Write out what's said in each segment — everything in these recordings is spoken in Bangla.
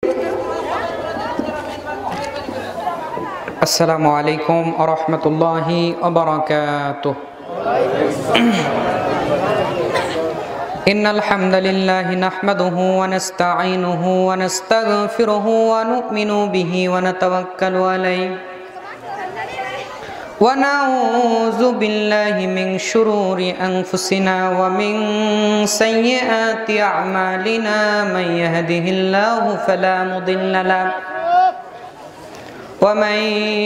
আসসালামু আলাইকুম ওয়া রাহমাতুল্লাহি ওয়া বারাকাতুহু। ইন্নাল হামদালিল্লাহি নাহমাদুহু ওয়া নাস্তাঈনুহু ওয়া নাস্তাগফিরুহু ওয়া নু'মিনু বিহি ওয়া নাতাওয়াক্কালু আলাইহি ওয়া নাউযু বিল্লাহি মিন শুরুরি আনফুসিনা ওয়া মিন সাইয়্যাতি আ'মালিনা মান ইয়াহদিহিল্লাহু ফালা মুদিল্লা লাহু ومن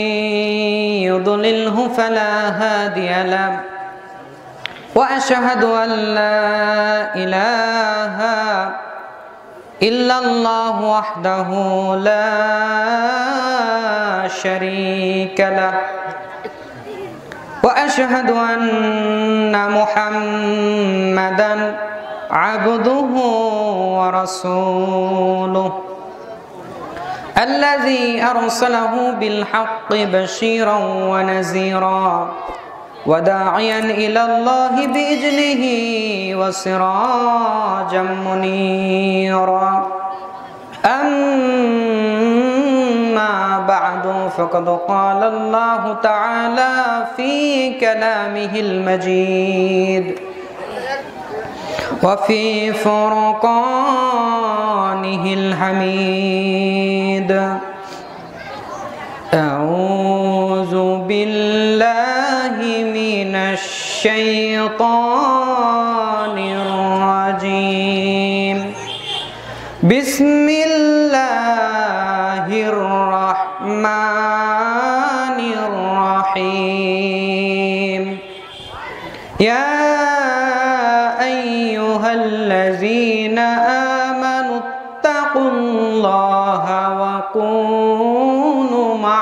يضلله فلا هادي له وأشهد أن لا إله إلا الله وحده لا شريك له وأشهد أن محمدا عبده ورسوله الذي أرسله بالحق بشيرا ونذيرا وداعيا إلى الله بإذنه وسراجا منيرا أما بعد فقد قال الله تعالى في كلامه المجيد وفي فرقانه الحميد أعوذ بالله من الشيطان الرجيم بسم الله الرحمن الرحيم يا الذين آمنوا اتقوا الله وكونوا مع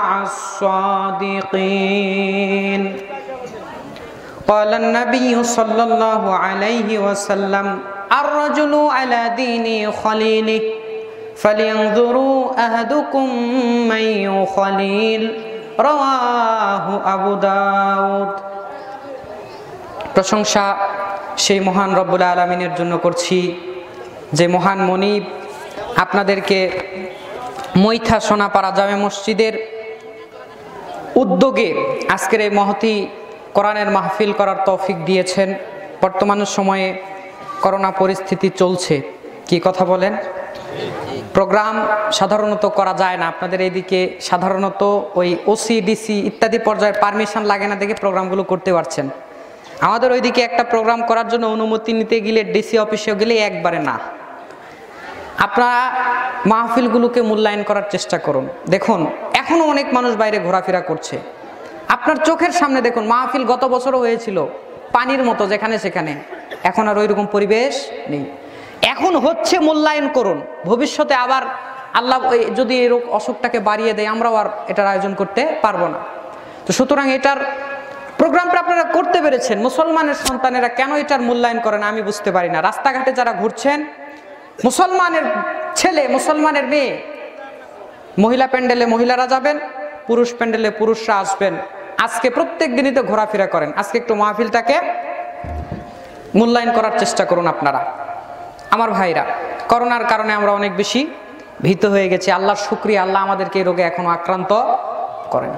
الصادقين قال النبي صلى الله عليه وسلم الرجل على دين خليله فلينظروا أحدكم من يخليل رواه أبو داود। প্রশংসা সেই মহান রব্বুল আলামিনের জন্য করছি যে মহান মনিব আপনাদেরকে মৈথা সোনাপাড়া জামে মসজিদের উদ্যোগে আজকের এই মহতি কোরআনের মাহফিল করার তৌফিক দিয়েছেন। বর্তমান সময়ে করোনা পরিস্থিতি চলছে, কি কথা বলেন, প্রোগ্রাম সাধারণত করা যায় না। আপনাদের এইদিকে সাধারণত ওই ওসিডিসি ইত্যাদি পর্যায়ের পারমিশন লাগে না দেখে প্রোগ্রামগুলো করতে পারছেন। আমাদের ওইদিকে একটা প্রোগ্রাম করার জন্য অনুমতি নিতে গেলে ডিসি অফিসে গেলে একবারে না। আপনারা মাহফিলগুলোকে মূল্যায়ন করার চেষ্টা করুন। দেখুন এখনো অনেক মানুষ বাইরে ঘোরাফেরা করছে, আপনার চোখের সামনে দেখুন। মাহফিল গত বছরও হয়েছিল পানির মতো যেখানে সেখানে, এখন আর ওইরকম পরিবেশ নেই। এখন হচ্ছে, মূল্যায়ন করুন। ভবিষ্যতে আবার আল্লাহ যদি এই রোগ অসুখটাকে বাড়িয়ে দেয়, আমরাও আর এটার আয়োজন করতে পারবো না। তো সুতরাং এটার প্রোগ্রামটা আপনারা করতে পেরেছেন, মুসলমানের সন্তানেরা কেন এটার মূল্যায়ন করেন আমি বুঝতে পারি না। রাস্তাঘাটে যারা ঘুরছেন, মুসলমানের ছেলে মুসলমানের মেয়ে, মহিলা প্যান্ডেলে মহিলারা যাবেন, পুরুষ প্যান্ডেলে পুরুষরা আসবেন। আজকে প্রত্যেক দিনই তো ঘোরাফেরা করেন, আজকে একটু মাহফিলটাকে মূল্যায়ন করার চেষ্টা করুন আপনারা। আমার ভাইরা, করোনার কারণে আমরা অনেক বেশি ভীত হয়ে গেছি। আল্লাহর শুকরিয়া, আল্লাহ আমাদেরকে এই রোগে এখনো আক্রান্ত করেন।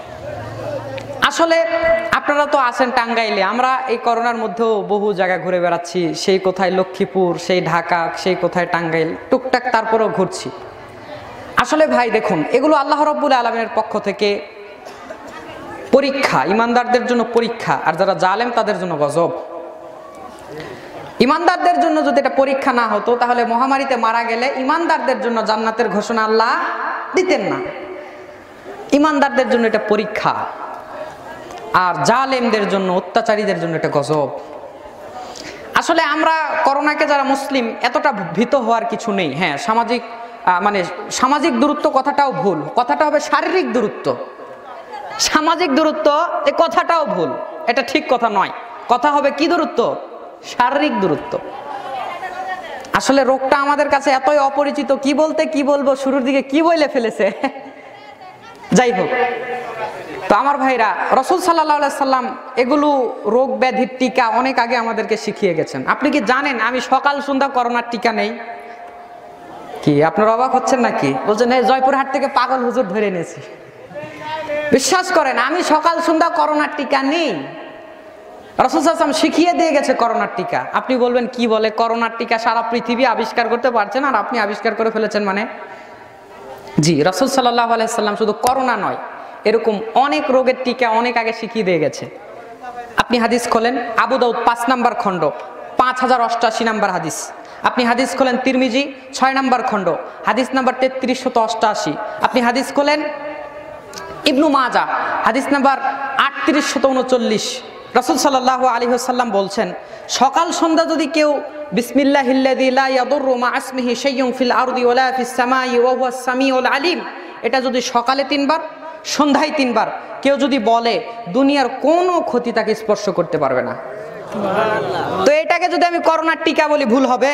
আসলে আপনারা তো আছেন টাঙ্গাইলে, আমরা এই করোনার মধ্যেও বহু জায়গায় ঘুরে বেড়াচ্ছি। সেই কোথায় লক্ষ্মীপুর, সেই ঢাকা, সেই কোথায় টাঙ্গাইল, টুকটাক তারপরেও ঘুরছি। আসলে ভাই দেখুন, এগুলো আল্লাহ রাব্বুল আলামিনের পক্ষ থেকে পরীক্ষা, ইমানদারদের জন্য পরীক্ষা, আর যারা জালেম তাদের জন্য গজব। ইমানদারদের জন্য যদি এটা পরীক্ষা না হতো তাহলে মহামারীতে মারা গেলে ইমানদারদের জন্য জান্নাতের ঘোষণা আল্লাহ দিতেন না। ইমানদারদের জন্য এটা পরীক্ষা, আর জালেমদের জন্য, অত্যাচারীদের জন্য এটা গজব। আসলে আমরা করোনাকে যারা মুসলিম এতটা ভীত হওয়ার কিছু নেই। হ্যাঁ, সামাজিক দূরত্ব কথাটাও ভুল, কথাটা হবে শারীরিক দূরত্ব। সামাজিক দূরত্ব এই কথাটাও ভুল, এটা ঠিক কথা নয়। কথা হবে কি দূরত্ব? শারীরিক দূরত্ব। আসলে রোগটা আমাদের কাছে এতই অপরিচিত, কি বলতে কি বলবো, শুরুর দিকে কি বলে ফেলেছে। যাই হোক, তো আমার ভাইরা, রাসূল সাল্লাল্লাহু আলাইহি সাল্লাম এগুলো রোগ ব্যাধির টিকা অনেক আগে আমাদেরকে শিখিয়ে গেছেন। আপনি কি জানেন আমি সকাল সন্ধ্যা করোনার টিকা নেই? কি কি আপনারা অবাক হচ্ছেন নাকি? বলছেন এই জয়পুরহাট থেকে পাগল হুজুর ধরে এনেছি। বিশ্বাস করেন আমি সকাল সন্ধ্যা করোনার টিকা নেই। রাসূল সাল্লাল্লাহু আলাইহি ওয়াসাল্লাম শিখিয়ে দিয়ে গেছে করোনার টিকা। আপনি বলবেন কি বলে, করোনার টিকা সারা পৃথিবী আবিষ্কার করতে পারছেন আর আপনি আবিষ্কার করে ফেলেছেন মানে? জি, রাসূল সাল্লাল্লাহু আলাইহি ওয়াসাল্লাম শুধু করোনা নয়, এরকম অনেক রোগের টিকা অনেক আগে শিখিয়ে দিয়ে গেছে। আপনি হাদিস খোলেন আবু দাউদ 5 নম্বর খণ্ড 5088 নম্বর হাদিস। আপনি হাদিস খোলেন তিরমিজি 6 নম্বর খণ্ড হাদিস নাম্বার 3388। আপনি হাদিস খোলেন ইবনু মাজা হাদিস নাম্বার 3839। রাসূল সাল্লাল্লাহু আলাইহি ওয়াসাল্লাম বলছেন, সকাল সন্ধ্যা যদি কেউ বিসমিল্লাহিল্লাযী লা ইয়াদুররু মা ইসমিহি শাইউন ফিল আরদি ওয়ালা ফিস সামাই ওয়া হুয়াস সামিউল আলিম, এটা যদি সকালে 3 বার সন্ধ্যায় 3 বার কেউ যদি বলে, দুনিয়ার কোনো ক্ষতি তাকে স্পর্শ করতে পারবে না। তো এটাকে যদি আমি করোনার টিকা বলি ভুল হবে?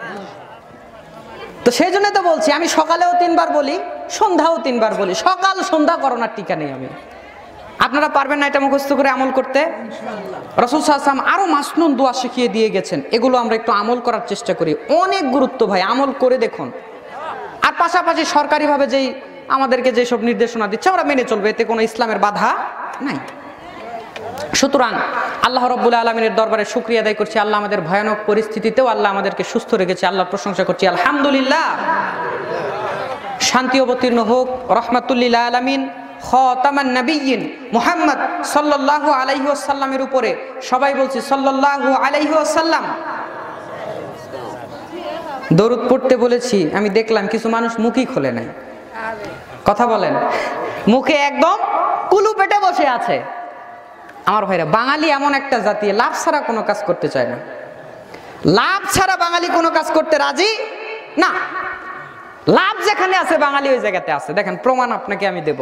তো সেই জন্য তো বলছি আমি সকালেও 3 বার বলি, সন্ধ্যাও 3 বার বলি, সকাল সন্ধ্যা করোনার টিকা নেই আমি। আপনারা পারবেন না এটা মুখস্থ করে আমল করতে? রাসূল সাল্লাল্লাহু আলাইহি ওয়াসাল্লাম আরো মাসনুন দোয়া শিখিয়ে দিয়ে গেছেন, এগুলো আমরা একটু আমল করার চেষ্টা করি। অনেক গুরুত্ব ভাই, আমল করে দেখুন। আর পাশাপাশি সরকারিভাবে যেই আমাদেরকে যেসব নির্দেশনা দিচ্ছে আমরা মেনে চলবে, এতে কোনো ইসলামের বাধা নাই। সুতরাং আল্লাহ রাব্বুল আলামিনের দরবারে শুকরিয়া আদায় করছি, আল্লাহ আমাদের ভয়ানক পরিস্থিতিতেও আল্লাহ আমাদেরকে সুস্থ রেখেছে, আল্লাহর প্রশংসা করছি আলহামদুলিল্লাহ। শান্তি অবতীর্ণ হোক রাহমাতুল লিল আলামিন খাতামান নবিয়্যিন মুহাম্মদ সাল্লাল্লাহু আলাইহি ওয়াসাল্লামের উপরে। সবাই বলছি সাল্লাল্লাহু আলাইহি ওয়াসাল্লাম। দরুদ পড়তে বলেছি, আমি দেখলাম কিছু মানুষ মুখই খোলে নাই। কথা বলেন, মুখে একদম কুলু পেটে বসে আছে। আমার ভাইরা, বাঙালি এমন একটা জাতি লাভ ছাড়া কোনো কাজ করতে চায় না। লাভ ছাড়া বাঙালি কোনো কাজ করতে রাজি না। লাভ যেখানে আছে বাঙালি ওই জায়গাতে আছে। দেখেন প্রমাণ আপনাকে আমি দেব।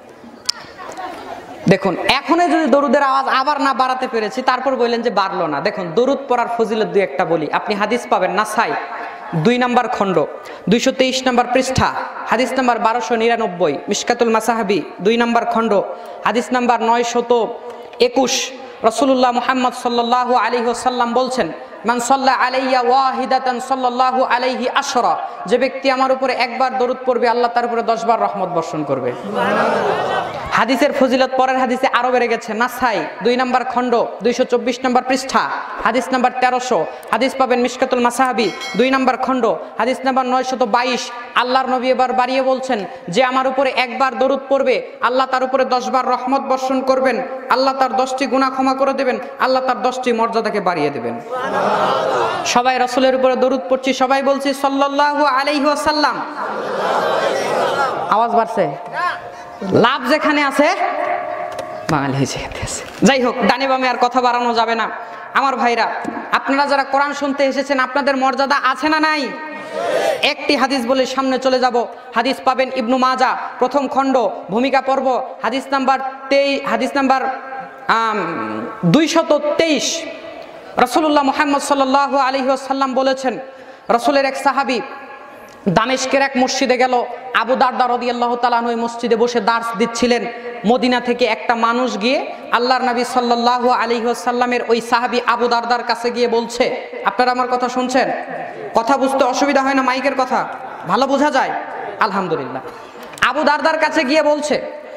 দেখুন এখনই যদি দরুদের আওয়াজ আবার না বাড়াতে পেরেছি, তারপর বললেন যে বাড়লো না। দেখুন দরুদ পড়ার ফজিলত দুই একটা বলি। আপনি হাদিস পাবেন নাসাই 2 নম্বর খণ্ড 223 নম্বর পৃষ্ঠা হাদিস নাম্বার 1299, মিশকাতুল মাসাহাবি 2 নম্বর খণ্ড হাদিস নাম্বার 921। রাসূলুল্লাহ মুহাম্মদ সাল্লাল্লাহু আলাইহি ওয়াসাল্লাম বলছেন, মান সাল্লা আলাইয়া ওয়াহিদাতান সাল্লাল্লাহু আলাইহি আশরা, যে ব্যক্তি আমার উপরে একবার দরুদ পড়বে আল্লাহ তার উপরে 10 বার রহমত বর্ষণ করবে। হাদিসের ফজিলত পরের হাদিসে আরো বেড়ে গেছে। নাসাই 2 নম্বর খণ্ড 224 নম্বর পৃষ্ঠা হাদিস নাম্বার 1300। হাদিস পাবেন মিশকাতুল মাসাহাবি 2 নম্বর খণ্ড হাদিস নাম্বার 922। আল্লাহর নবী এবার বাড়িয়ে বলছেন, যে আমার উপরে একবার দরুদ পড়বে আল্লাহ তার উপরে 10 বার রহমত বর্ষণ করবেন, আল্লাহ তার 10টি গুনাহ ক্ষমা করে দেবেন, আল্লাহ তার 10টি মর্যাদাকে বাড়িয়ে দেবেন। সবাই রাসূলের উপরে দরুদ পড়ছি, সবাই বলছি সাল্লাল্লাহু আলাইহি ওয়াসাল্লাম। আওয়াজ বাড়ছে? লাভ যেখানে আছে বাঙালি হয়েছে। যাই হোক, ডানে বামে আর কথা বাড়ানো যাবে না। আমার ভাইরা, আপনারা যারা কোরআন শুনতে এসেছেন আপনাদের মর্যাদা আছে না নাই? একটি হাদিস বলে সামনে চলে যাব। হাদিস পাবেন ইবনু মাজা 1ম খণ্ড ভূমিকা পর্ব হাদিস নাম্বার 223। রাসূলুল্লাহ মুহাম্মদ সাল্লাল্লাহু আলাইহি ওয়াসাল্লাম বলেছেন, রাসূলের এক সাহাবী দামেস্কের এক মসজিদে গেল। আবু দারদা রাদিয়াল্লাহু তাআলা ওই মসজিদে বসে দার্স দিচ্ছিলেন। মদিনা থেকে একটা মানুষ গিয়ে আল্লাহর নবী সাল্লাল্লাহু আলাইহি ওয়াসাল্লামের ওই সাহাবী আবু দারদার কাছে গিয়ে বলছে, আপনারা আমার কথা শুনছেন? কথা বুঝতে অসুবিধা হয় না? মাইকের কথা ভালো বোঝা যায়? আলহামদুলিল্লাহ। আবু দারদার কাছে গিয়ে বলছে,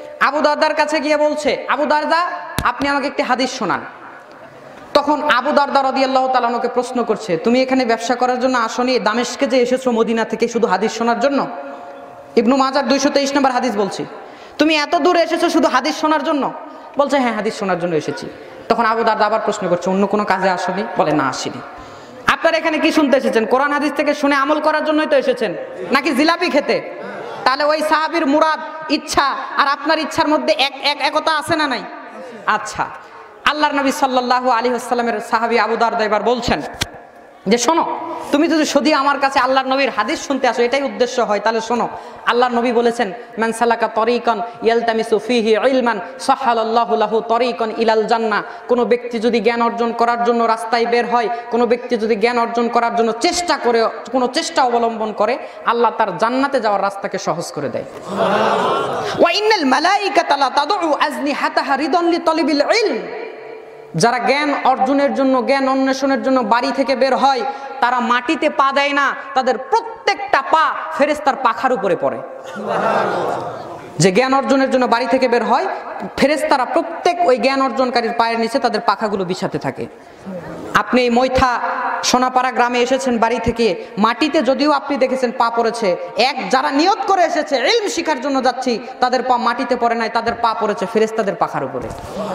আবু দারদা আপনি আমাকে একটি হাদিস শোনান। তখন আবু দারদা রাদিয়াল্লাহু তাআলা ওকে প্রশ্ন করছে, তুমি এখানে ব্যবসা করার জন্য আসনি? দামেস্কে যে এসেছো মদিনা থেকে শুধু হাদিস শোনার জন্য? ইবনু মাজার 223 নম্বর হাদিস বলছি। তুমি এত দূরে এসেছো শুধু হাদিস শোনার জন্য? বলছে হ্যাঁ, হাদিস শোনার জন্য এসেছি। তখন আবু দারদা আবার প্রশ্ন করছে, অন্য কোনো কাজে আসনি? বলে না, আসিনি। আপনারা এখানে কি শুনতে এসেছেন? কোরআন হাদিস থেকে শুনে আমল করার জন্যই তো এসেছেন, নাকি জিলাপি খেতে? তাহলে ওই সাহাবীর মুরাদ ইচ্ছা আর আপনার ইচ্ছার মধ্যে একতা আছে না নাই? আচ্ছা, আল্লাহর নবী সাল্লাল্লাহু আলাইহি ওয়াসাল্লামের সাহাবী আবু দারদা এবার বলছেন যে শোনো, তুমি যদি শুধু আমার কাছে আল্লাহর নবীর হাদিস শুনতে আসো, এটাই উদ্দেশ্য হয়, তাহলে শোনো। আল্লাহর নবী বলেছেন, মান সালাকা তরিকান ইয়ালতামিসু ফিহি ইলমান সাহালাল্লাহু লাহু তরিকান ইলাল জান্নাহ। কোনো ব্যক্তি যদি জ্ঞান অর্জন করার জন্য রাস্তায় বের হয়, কোনো ব্যক্তি যদি জ্ঞান অর্জন করার জন্য কোনো চেষ্টা অবলম্বন করে, আল্লাহ তার জান্নাতে যাওয়ার রাস্তাকে সহজ করে দেয়। ওয়া ইন্নাল মালাইকাতা লা তাদউ আজনিহাতাহা রিদান লিতালিবিল ইলম। যারা জ্ঞান অর্জনের জন্য, জ্ঞান অন্বেষণের জন্য বাড়ি থেকে বের হয়, তারা মাটিতে পা দেয় না, তাদের প্রত্যেকটা পা ফেরেশতার পাখার উপরে পড়ে। যে জ্ঞান অর্জনের জন্য বাড়ি থেকে বের হয়, ফেরেশতারা প্রত্যেক ওই জ্ঞান অর্জনকারীর পায়ের নিচে তাদের পাখাগুলো বিছাতে থাকে। আপনি এই মৈথা সোনাপাড়া গ্রামে এসেছেন বাড়ি থেকে, মাটিতে যদিও আপনি দেখেছেন পা পড়েছে, যারা নিয়ত করে এসেছে ইলম শিখার জন্য যাচ্ছি, তাদের পা মাটিতে পড়ে নাই, তাদের পা পড়েছে ফেরেশতাদের পাখার উপরে।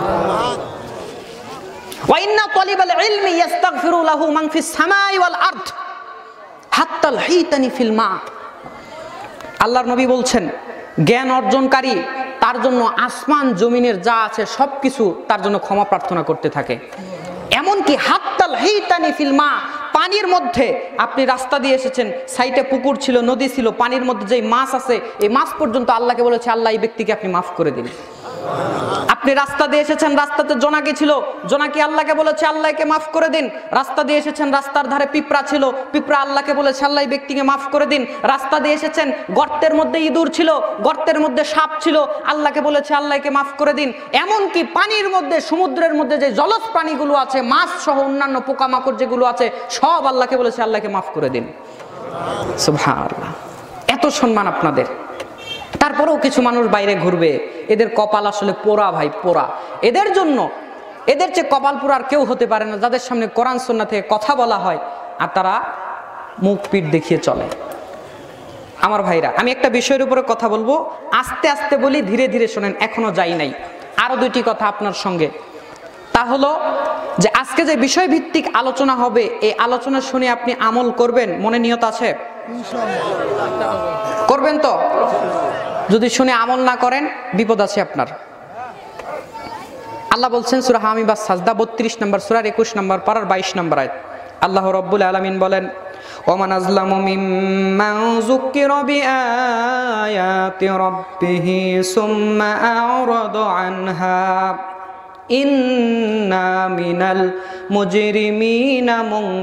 ওয়া ইন্না তালিবাল ইলমি ইস্তাগফিরু লাহু মান ফিস সামাই ওয়াল আরদ হাত্তাল হাইতানি ফিল মা। আল্লাহর নবী বলছেন, জ্ঞান অর্জনকারী তার জন্য আসমান জমিনের যা আছে সবকিছু তার জন্য ক্ষমা প্রার্থনা করতে থাকে। এমনকি হাত্তাল হাইতানি ফিল মা, পানির মধ্যে আপনি রাস্তা দিয়ে এসেছেন, সাইডে পুকুর ছিল, নদী ছিল, পানির মধ্যে যেই মাছ আছে এই মাছ পর্যন্ত আল্লাহকে বলেছে আল্লাহ এই ব্যক্তিকে আপনি মাফ করে দিন। আপনি রাস্তা দিয়ে এসেছেন, রাস্তাতে জোনাকি ছিল, জোনাকি আল্লাহকে বলেছে আল্লাহকে মাফ করে দিন। রাস্তা দিয়ে এসেছেন, রাস্তার ধারে পিঁপড়া ছিল, পিঁপড়া আল্লাহকে বলেছে আল্লাহ এই ব্যক্তিকে মাফ করে দিন। রাস্তা দিয়ে এসেছেন, গর্তের মধ্যে ইঁদুর ছিল, গর্তের মধ্যে সাপ ছিল, আল্লাহকে বলেছে আল্লাহকে মাফ করে দিন। এমনকি পানির মধ্যে, সমুদ্রের মধ্যে যে জলজ প্রাণীগুলো আছে, মাছ সহ অন্যান্য পোকামাকড় যেগুলো আছে, সব আল্লাহকে বলেছে আল্লাহকে মাফ করে দিন। সুবহানাল্লাহ, এত সম্মান আপনাদের। তারপরেও কিছু মানুষ বাইরে ঘুরবে, এদের কপাল আসলে পোড়া ভাই, পোড়া। এদের জন্য, এদের চেয়ে কপাল পোড়ার কেউ হতে পারে না, যাদের সামনে কোরআন সুন্নাহ থেকে কথা বলা হয় আর তারা মুখ পিঠ দেখিয়ে চলে। আমার ভাইরা, আমি একটা বিষয়ের উপরে কথা বলবো, আস্তে আস্তে বলি, ধীরে ধীরে শোনেন, এখনো যাই নাই। আরো দুইটি কথা আপনার সঙ্গে, তা হলো যে আজকে যে বিষয় ভিত্তিক আলোচনা হবে, এই আলোচনা শুনে আপনি আমল করবেন, মনে নিয়ত আছে? করবেন তো? যদি শুনে আমল না করেন বিপদ আছে আপনার। আল্লাহ বলছেন সূরা হামিম বা সাজদা 32 নম্বর সূরার 21 নম্বর পারার 22 নম্বর আয়াত, আল্লাহ রাব্বুল আলামিন বলেন, ওমান আযলামু মিম্মান যুক্কিরা বিআয়াতি রাব্বিহি সুম্মা আ'রাদা আনহা ইন্না মিনাল মুজরিমিনা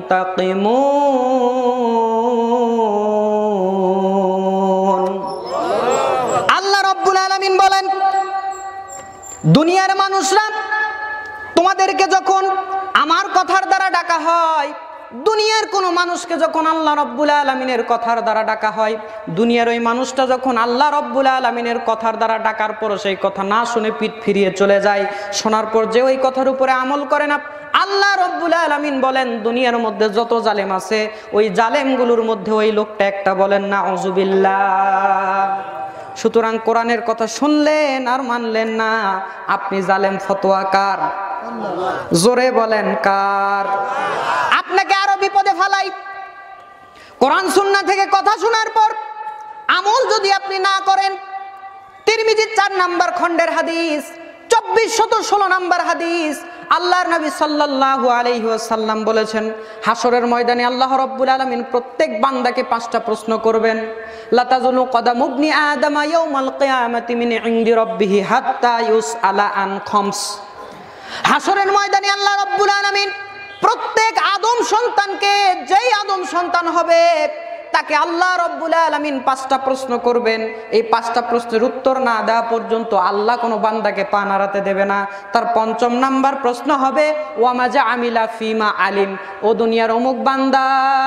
মুনতাকিমুন। আল্লাহ রাব্বুল আলামিন বলেন, দুনিয়ার মানুষরা তোমাদেরকে যখন আমার কথার দ্বারা ডাকা হয়, দুনিয়ার কোনো মানুষকে যখন আল্লাহ রাব্বুল আলামিনের কথার দ্বারা ডাকা হয়, দুনিয়ার ওই মানুষটা যখন আল্লাহ রাব্বুল আলামিনের কথার দ্বারা ডাকার পর সেই কথা না শুনে পিঠ ফিরিয়ে চলে যায়, শোনার পর যে ওই কথার উপরে আমল করে না, আল্লাহ রাব্বুল আলামিন বলেন দুনিয়ার মধ্যে যত জালেম আছে ওই জালেমগুলোর মধ্যে ওই লোকটা একটা, বলেন নাউযুবিল্লাহ। সুতরাং কোরআনের কথা শুনলেন আর মানলেন না, আপনি জালেম। ফতোয়া কার? জোরে বলেন কার? আপনাকে আরো বিপদে ফেলাই। কোরআন সুন্নাহ থেকে কথা শোনার পর আমল যদি আপনি না করেন, তিরমিজি 4 নম্বর খণ্ডের হাদিস 2416 নম্বর হাদিস, আল্লাহর নবী সাল্লাল্লাহু আলাইহি ওয়াসাল্লাম বলেছেন, হাসরের ময়দানে আল্লাহ রাব্বুল আলামিন প্রত্যেক বান্দাকে 5টা প্রশ্ন করবেন। লা তাজুলু কদামু ইবনি আদম ইয়াউমাল কিয়ামাতি মিন ইনদি রাব্বিহি হাত্তা ইউসআলা আন খামস। হাসরের ময়দানে আল্লাহ রাব্বুল আলামিন প্রত্যেক আদম সন্তানকে, যেই আদম সন্তান হবে তাকে আল্লাহ রাব্বুল আলামিন 5টা প্রশ্ন করবেন। এই 5টা প্রশ্নের উত্তর না দেওয়া পর্যন্ত আল্লাহ কোনো বান্দাকে পা নাড়াতে দেবে না। তার 5ম নাম্বার প্রশ্ন হবে, ওয়া মাজা আমিলা ফিমা আলিম। ও দুনিয়ার অমুক বান্দা,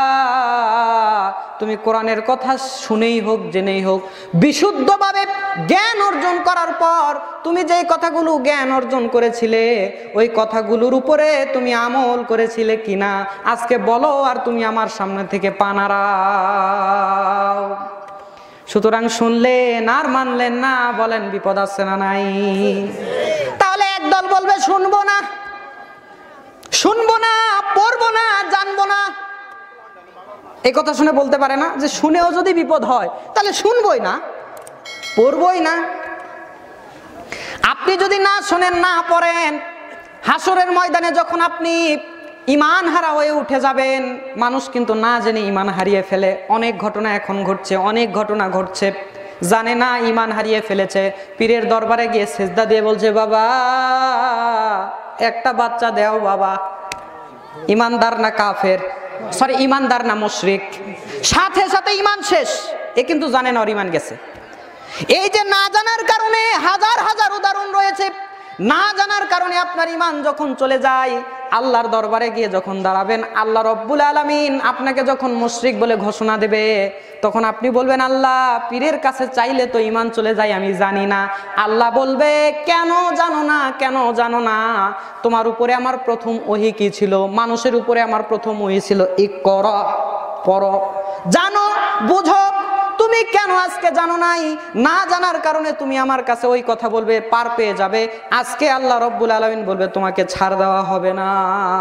তুমি কোরআনের কথা শুনেই হোক জেনেই হোক, বিশুদ্ধভাবে জ্ঞান অর্জন করার পর তুমি যেই কথাগুলো জ্ঞান অর্জন করেছিলে ওই কথাগুলোর উপরে তুমি আমল করেছিলে কিনা আজকে বলো, আর তুমি আমার সামনে থেকে পা নাড়াও। সুতরাং শুনলেন আর মানলেন না, বলেন বিপদ আছে না নাই? তাহলে একদল বলবে শুনবো না, শুনবো না, পড়বো না, জানবো না। এই কথা শুনে বলতে পারে না যে শুনেও যদি বিপদ হয় তাহলে শুনবই না, পড়বই না। আপনি যদি না শোনেন, না পড়েন, হাসরের ময়দানে যখন আপনি ঈমান হারা হয়ে উঠে যাবেন, মানুষ কিন্তু না জেনে ঈমান হারিয়ে ফেলে। অনেক ঘটনা এখন ঘটছে, অনেক ঘটনা ঘটছে, জানে না ঈমান হারিয়ে ফেলেছে, পীরের দরবারে গিয়ে সেজদা দিয়ে বলছে, বাবা একটা বাচ্চা দেও বাবা। ঈমানদার না কাফের, সরি ঈমানদার না মুশরিক, সাথে সাথে ঈমান শেষ। এ কিন্তু জানে না ওর ঈমান গেছে। এই যে না জানার কারণে হাজার হাজার উদাহরণ রয়েছে। না জানার কারণে আপনার ঈমান যখন চলে যায় আল্লাহর দরবারে গিয়ে যখন দাঁড়াবেন, আল্লাহ রব্বুল আলামিন আপনাকে যখন মুশরিক বলে ঘোষণা দেবে, তখন আপনি বলবেন আল্লাহ পীরের কাছে চাইলে তো ঈমান চলে যায়, আমি জানি না। আল্লাহ বলবে কেন জানো না, কেন জানো না? তোমার উপরে আমার প্রথম ওহী কি ছিল? মানুষের উপরে আমার প্রথম ওহী ছিল ইকরা, পড়ো, জানো, বুঝো। তুমি কেন আজকে জানো নাই? না জানার কারণে তুমি আমার কাছে ওই কথা বলবে, পার পেয়ে যাবে। আজকে আল্লাহ রব্বুল আলামিন বলবে তোমাকে ছাড় দেওয়া হবে না।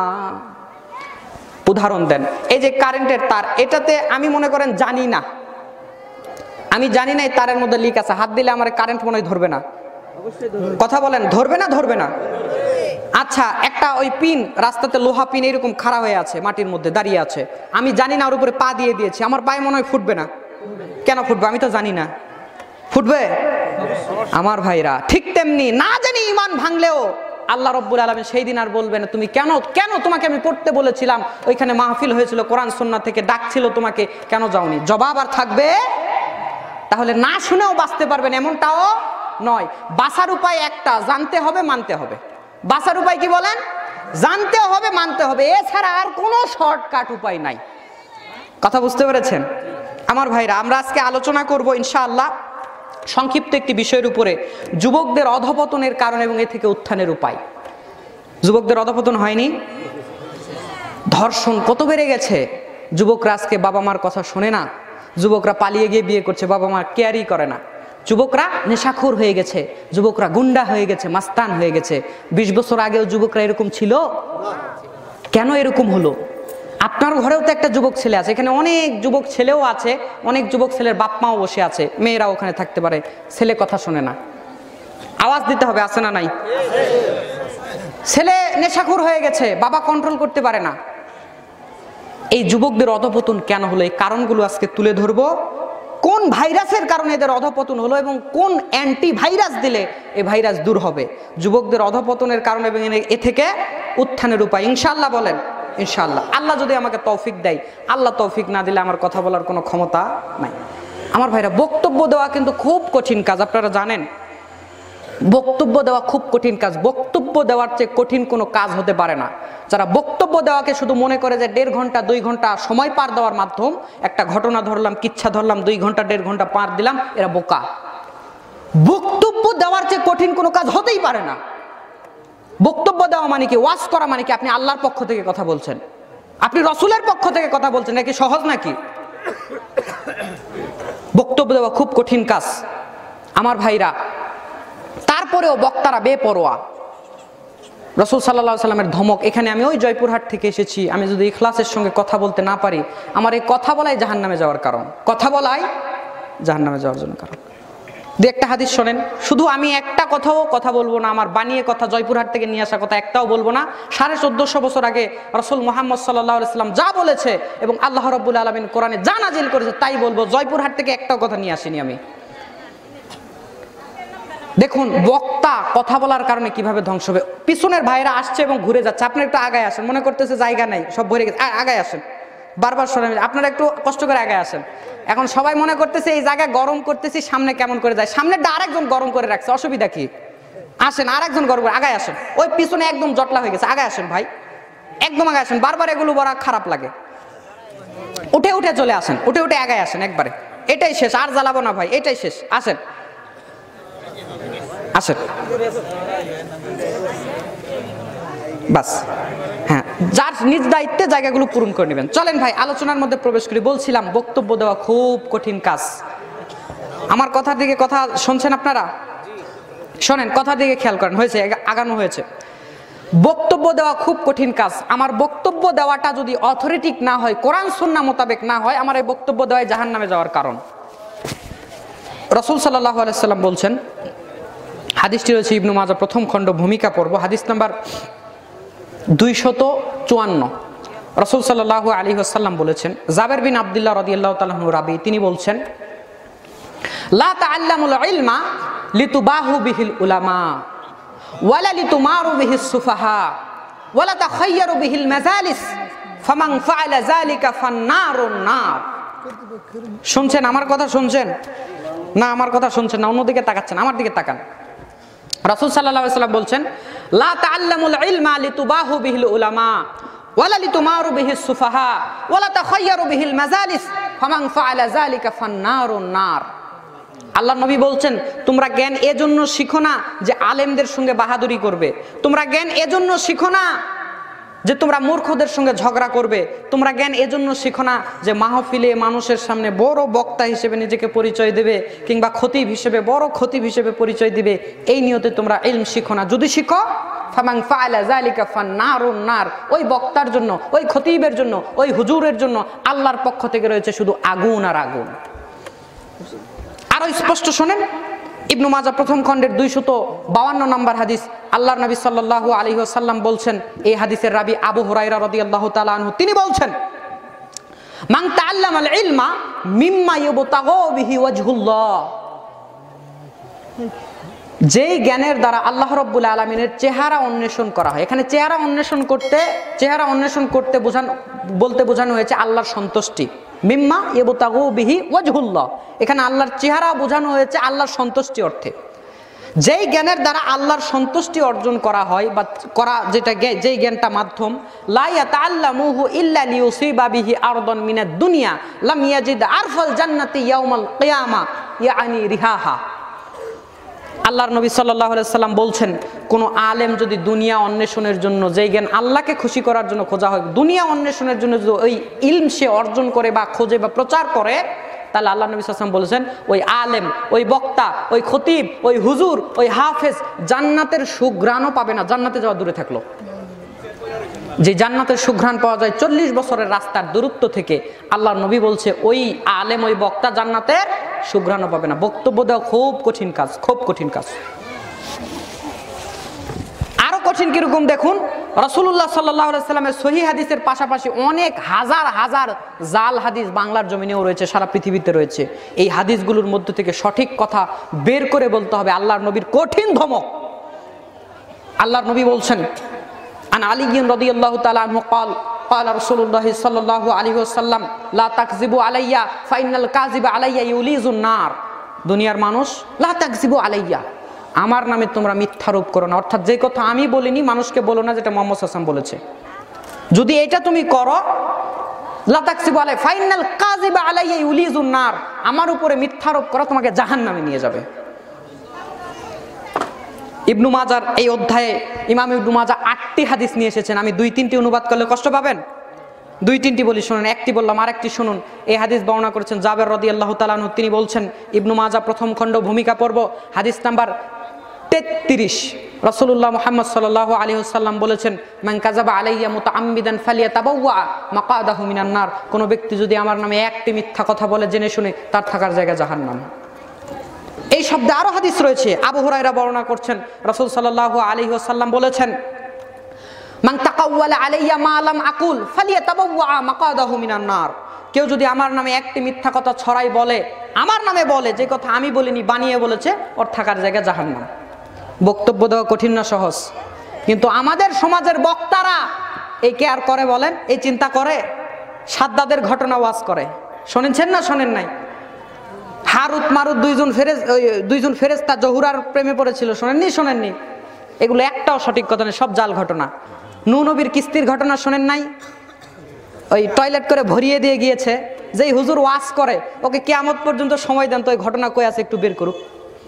উদাহরণ দেন, এই যে কারেন্টের তার, এটাতে আমি মনে করেন জানি না, আমি জানি না এই তারের মধ্যে লিক আছে, হাত দিলে আমার কারেন্ট মনে হয় ধরবে না। কথা বলেন, ধরবে না? ধরবে না। আচ্ছা, একটা ওই পিন, রাস্তাতে লোহা পিন এরকম খাড়া হয়ে আছে, মাটির মধ্যে দাঁড়িয়ে আছে, আমি জানি না, ওর উপরে পা দিয়ে দিয়েছি, আমার পায়ে মনে হয় ফুটবে না। কেন ফুটবে? আমি তো জানি না। ফুটবে? আমার ভাইরা ঠিক তেমনি না জানি ঈমান ভাঙলেও আল্লাহ রব্বুল আলামিন সেই দিন আর বলবেন তুমি কেন, কেন তোমাকে আমি পড়তে বলেছিলাম, ওইখানে মাহফিল হয়েছিল, কোরআন সুন্নাহ থেকে ডাকছিল তোমাকে, কেন যাওনি? জবাব আর থাকবে? তাহলে না শুনেও বাঁচতে পারবেন এমনটাও নয়। বাঁচার উপায় একটা, জানতে হবে, মানতে হবে। বাঁচার উপায় কি বলেন? জানতে হবে, মানতে হবে, এছাড়া আর কোনো শর্টকাট উপায় নাই। কথা বুঝতে পেরেছেন আমার ভাইরা? আমরা আজকে আলোচনা করব ইনশাআল্লাহ সংক্ষিপ্ত একটি বিষয়ের উপরে, যুবকদের অধঃপতনের কারণ এবং এ থেকে উত্থানের উপায়। যুবকদের অধঃপতন হয়নি? ধর্ষণ কত বেড়ে গেছে। যুবকরা আজকে বাবা মার কথা শোনে না, যুবকরা পালিয়ে গিয়ে বিয়ে করছে, বাবা মা কেয়ারই করে না। যুবকরা নেশাখোর হয়ে গেছে, যুবকরা গুন্ডা হয়ে গেছে, মাস্তান হয়ে গেছে। 20 বছর আগেও যুবকরা এরকম ছিল? কেন এরকম হলো? আপনার ঘরেও তো একটা যুবক ছেলে আছে, এখানে অনেক যুবক ছেলেও আছে, অনেক যুবক ছেলের বাপ মাও বসে আছে, মেয়েরা ওখানে থাকতে পারে, ছেলে কথা শোনে না। আওয়াজ দিতে হবে, আছে না নাই? ছেলে নেশাখোর হয়ে গেছে, বাবা কন্ট্রোল করতে পারে না। এই যুবকদের অধঃপতন কেন হলো, এই কারণগুলো আজকে তুলে ধরবো। কোন ভাইরাসের কারণে এদের অধঃপতন হলো এবং কোন অ্যান্টি ভাইরাস দিলে এই ভাইরাস দূর হবে। যুবকদের অধঃপতনের কারণ এবং এ থেকে উত্থানের উপায় ইনশাআল্লাহ বলেন। ইনশাআল্লাহ, আল্লাহ যদি আমাকে তৌফিক দেয়। আল্লাহ তৌফিক না দিলে আমার কথা বলার কোনো ক্ষমতা নাই। আমার ভাইরা, বক্তব্য দেওয়া কিন্তু খুব কঠিন কাজ, আপনারা জানেন। বক্তব্য দেওয়া খুব কঠিন কাজ। বক্তব্য দেওয়ার চেয়ে কঠিন কোনো কাজ হতে পারে না। যারা বক্তব্য দেওয়াকে শুধু মনে করে যে 1.5 ঘন্টা 2 ঘন্টা সময় পার দেওয়ার মাধ্যম, একটা ঘটনা ধরলাম, কিচ্ছা ধরলাম, 2 ঘন্টা 1.5 ঘন্টা পার দিলাম, এরা বোকা। বক্তব্য দেওয়ার চেয়ে কঠিন কোনো কাজ হতেই পারে না। বক্তব্য দেওয়া মানে কি? ওয়াজ করা মানে কি? আপনি আল্লাহর পক্ষ থেকে কথা বলছেন, আপনি রসুলের পক্ষ থেকে কথা বলছেন, নাকি সহজ নাকি? বক্তব্য দেওয়া খুব কঠিন কাজ আমার ভাইরা। তারপরেও বক্তারা বেপরোয়া। রাসূল সাল্লাল্লাহু আলাইহি সাল্লামের ধমক, এখানে আমি ওই জয়পুরহাট থেকে এসেছি, আমি যদি ইখলাসের সঙ্গে কথা বলতে না পারি, আমার এই কথা বলাই জাহান্নামে যাওয়ার কারণ। কথা বলাই জাহান্নামে যাওয়ার জন্য কারণ। একটা হাদিস শোনেন, শুধু আমি একটা কথাও কথা বলবো না, আমার বানিয়ে কথা, জয়পুরহাট থেকে নিয়ে আসা কথা একটাও বলবো না। 1450 বছর আগে রাসূল মুহাম্মদ সাল্লাল্লাহু আলাইহি সাল্লাম যা বলেছে এবং আল্লাহ রাব্বুল আলামিন কোরআনে যা নাজিল করেছে তাই বলবো। জয়পুরহাট থেকে একটাও কথা নিয়ে আসিনি আমি। দেখুন বক্তা কথা বলার কারণে কিভাবে ধ্বংস হবে। পিছনের ভাইরা আসছে এবং ঘুরে যাচ্ছে, আপনি একটু আগায় আসেন, মনে করতেছে জায়গা নাই, সব ভরে গেছে, আগায় আসেন, বারবার সরে, আপনারা একটু কষ্ট করে আগায় আসেন। এখন সবাই মনে করতেছে এই জায়গায় গরম করতেছি, সামনে কেমন করে যায়, সামনেটা আরেকজন গরম করে রাখছে, অসুবিধা কি? আসেন, আরেকজন গরম করে, আগায় আসেন। ওই পিছনে একদম জটলা হয়ে গেছে, আগায় আসেন ভাই, একদম আগায় আসেন। বারবার এগুলো বড় খারাপ লাগে। উঠে উঠে চলে আসেন, উঠে উঠে আগায় আসেন একবারে, এটাই শেষ, আর জ্বালাবো না ভাই, এটাই শেষ। আসেন আসেন, বাস, হ্যাঁ, যার নিজ দায়িত্বে জায়গাগুলো পূরণ করে নেবেন। চলেন ভাই আলোচনার মধ্যে প্রবেশ করি। বলছিলাম বক্তব্য দেওয়া খুব কঠিন কাজ। আমার কথার দিকে কথা শুনছেন আপনারা? শোনেন, কথার দিকে খেয়াল করেন, হয়েছে, আগানো হয়েছে। বক্তব্য দেওয়া খুব কঠিন কাজ। আমার বক্তব্য দেওয়াটা যদি অথরিটিক না হয়, কোরআন সুন্নাহ মোতাবেক না হয়, আমার এই বক্তব্য দেওয়াই জাহান্নামে যাওয়ার কারণ। রাসূল সাল্লাল্লাহু আলাইহি ওয়াসাল্লাম বলছেন, হাদিসটি রয়েছে ইবনু মাজাহ প্রথম খণ্ড ভূমিকা পর্ব, হাদিস নাম্বার 254। রাসূল সাল্লাল্লাহু আলাইহি ওয়াসাল্লাম বলেছেন, জাবের বিন আব্দুল্লাহ রাদিয়াল্লাহু তাআলা আনহু রাবি, তিনি বলছেন, লা তাআল্লামুল ইলমা লিতুবাহু বিহিল উলামা ওয়ালা লিতুমারু বিহিস সুফাহা ওয়ালা তাখায়্যারু বিহিল মাজালিস ফামান ফাআলা যালিকা ফান্নারুন নার। শুনছেন আমার কথা? শুনছেন না? আমার কথা শুনছেন না, অন্যদিকে তাকাচ্ছেন, আমার দিকে তাকান। রাসূল সাল্লাল্লাহু আলাইহি ওয়াসাল্লাম বলছেন, লা তাআল্লামুল ইলমা লিতুবাহু বিহিল উলামা ওয়ালা লিতুমারু বিহিস সুফাহা ওয়ালা তাখায়্যারু বিহিল মাজালিস ফামান ফাআলা যালিকা ফান্নারুন নার। আল্লাহর নবী বলছেন, তোমরা জ্ঞান এজন্য শিখো না যে আলেমদের সঙ্গে বাহাদুরি করবে, তোমরা জ্ঞান এজন্য শিখো না যে তোমরা মূর্খদের সঙ্গে ঝগড়া করবে, তোমরা জ্ঞান এজন্য শিখো না যে মাহফিলে মানুষের সামনে বড় বক্তা হিসেবে নিজেকে পরিচয় দেবে কিংবা খতিব হিসেবে বড় খতিব হিসেবে পরিচয় দিবে, এই নিয়তে তোমরা ইলম শিখো না। যদি শিখো ফামান ফাআলা যালিকা ফান্নারুন নার, ওই বক্তার জন্য, ওই খতিবের জন্য, ওই হুজুরের জন্য আল্লাহর পক্ষ থেকে রয়েছে শুধু আগুন আর আগুন। আরো স্পষ্ট শোনেন, ইবনু মাজাহ প্রথম খণ্ডের 252 নম্বর হাদিস, আল্লাহর নবী সাল্লাল্লাহু আলাইহি ওয়াসাল্লাম বলছেন, এই হাদিসের রাবী আবু হুরায়রা রাদিয়াল্লাহু তাআলা আনহু, তিনি বলছেন, মান তাআল্লামাল ইলমা মিম্মা ইবতাগু বিহি ওয়াজহুল্লাহ, যেই জ্ঞানের দ্বারা আল্লাহ রাব্বুল আলামিনের চেহারা অন্বেষণ করা হয়। এখানে চেহারা অন্বেষণ করতে বলতে বোঝানো হয়েছে আল্লাহর সন্তুষ্টি। মিম্মা ইবতাগু বিহি ওয়াজহুল্লাহ, এখানে আল্লাহর চেহারা বোঝানো হয়েছে আল্লাহর সন্তুষ্টি অর্থে। যেই জ্ঞানের দ্বারা আল্লাহর সন্তুষ্টি অর্জন করা হয় বা যেই জ্ঞানটা মাধ্যম, লা ইয়াতাআল্লামুহু ইল্লা লিয়ুসিবা বিহি আরদান মিনাদ দুনিয়া লাম ইয়াজিদ আরফাল জান্নাতি ইয়াউমাল কিয়ামা ইয়ানি রিহাহা। আল্লাহর নবী সাল্লাল্লাহু আলাইহি সাল্লাম বলছেন, কোন আলেম যদি দুনিয়া অন্বেষণের জন্য, যেই জ্ঞান আল্লাহকে খুশি করার জন্য খোঁজা হয়, দুনিয়া অন্বেষণের জন্য যদি ওই ইলম সে অর্জন করে বা খোঁজে বা প্রচার করে, তাহলে আল্লাহ নবী সাল্লাল্লাহু আলাইহি ওয়াসাল্লাম বলেছেন, ওই আলেম, ওই বক্তা, ওই খতিব, ওই হুজুর, ওই হাফেজ জান্নাতের সুঘ্রাণও পাবে না, জান্নাতে যাওয়া দূরে থাকলো। যে জান্নাতের সুঘ্রাণ পাওয়া যায় 40 বছরের রাস্তার দূরত্ব থেকে, আল্লাহর নবী বলছে ওই আলেম, ওই বক্তা জান্নাতের সুঘ্রাণও পাবে না। বক্তব্য দেওয়া খুব কঠিন কাজ, খুব কঠিন কাজ। আরো কঠিন কিরকম দেখুন, রাসূলুল্লাহ সাল্লাল্লাহু আলাইহি সাল্লামের সহিহ হাদিসের পাশাপাশি অনেক হাজার হাজার জাল হাদিস বাংলার জমিনেও রয়েছে, সারা পৃথিবীতে রয়েছে। এই হাদিসগুলোর মধ্যে থেকে সঠিক কথা বের করে বলতে হবে। আল্লাহর নবীর কঠিন ধমক। আল্লাহর নবী বলছেন, আন আলী রাদিয়াল্লাহু তাআলা আনহু قال قال رسول الله صلى الله عليه وسلم لا تكذبوا علي فإن الكاذب علي يوليز النار। দুনিয়ার মানুষ, লা তাকযিবু আলাইয়া, আমার নামে তোমরা মিথ্যারোপ করো না, অর্থাৎ যে কথা আমি বলিনি মানুষকে বলো না যেটা মুহাম্মদ সাল্লাল্লাহু আলাইহি ওয়াসাল্লাম বলেছে। যদি এটা তুমি করো, লা তাকযিবু আলাই ফাইনাল কাযিবা আলাইয়া ইউলিজুন নার, আমার উপরে মিথ্যারোপ করা তোমাকে জাহান্নামে নিয়ে যাবে। ইবনু মাজার এই অধ্যায়ে ইমাম ইবনু মাজাহ 8টি হাদিস নিয়ে এসেছেন। আমি 2-3টি অনুবাদ করলে কষ্ট পাবেন, 2-3টি বলি, শুনুন। একটি বললাম, আরেকটি শুনুন। এই হাদিস বর্ণনা করেছেন জাবের রাদিয়াল্লাহু তাআলা আনহু। তিনি বলছেন, ইবনু মাজাহ প্রথম খণ্ড ভূমিকা পর্ব হাদিস নাম্বার 33, রাসূলুল্লাহ মুহাম্মদ সাল্লাল্লাহু আলাইহি ওয়াসাল্লাম বলেছেন, মান কাযাবা আলাইয়া মুতাআম্মিদান ফালিয়াতাবাওয়া মাকাদাহু মিনান নার। কোন ব্যক্তি যদি আমার নামে একটি মিথ্যা কথা বলে জেনে শুনে, তার থাকার জায়গা জাহান্নাম। এই শব্দে আরো হাদিস রয়েছে। আবু হুরায়রা বর্ণনা করছেন, রাসূল সাল্লাল্লাহু আলাইহি ওয়াসাল্লাম বলেছেন, মান তাকাওয়ালা আলাইয়া মা লাম আকুল ফালিয়াতাবাওয়া মাকাদাহু মিনান নার। কেউ যদি আমার নামে একটি মিথ্যা কথা ছড়াই বলে, আমার নামে বলে, যে কথা আমি বলিনি, বানিয়ে বলেছে, ওর থাকার জায়গা জাহান্নাম। বক্তব্য দেওয়া কঠিন না সহজ? কিন্তু আমাদের সমাজের বক্তারা এই কে আর করে বলেন? এই চিন্তা করে? সাদ্দাদের ঘটনা ওয়াজ করে, শুনেছেন না শোনেন নাই? হারুত মারুত দুইজন ফেরেশতা জহুরার প্রেমে পড়েছিল, শোনেননি? এগুলো একটাও সঠিক কথা নেই, সব জাল ঘটনা। নূহ নবীর কিস্তির ঘটনা শোনেন নাই? ওই টয়লেট করে ভরিয়ে দিয়ে গিয়েছে, যেই হুজুর ওয়াজ করে ওকে কিয়ামত পর্যন্ত সময় দেন তো ওই ঘটনা কই আছে একটু বের করুক।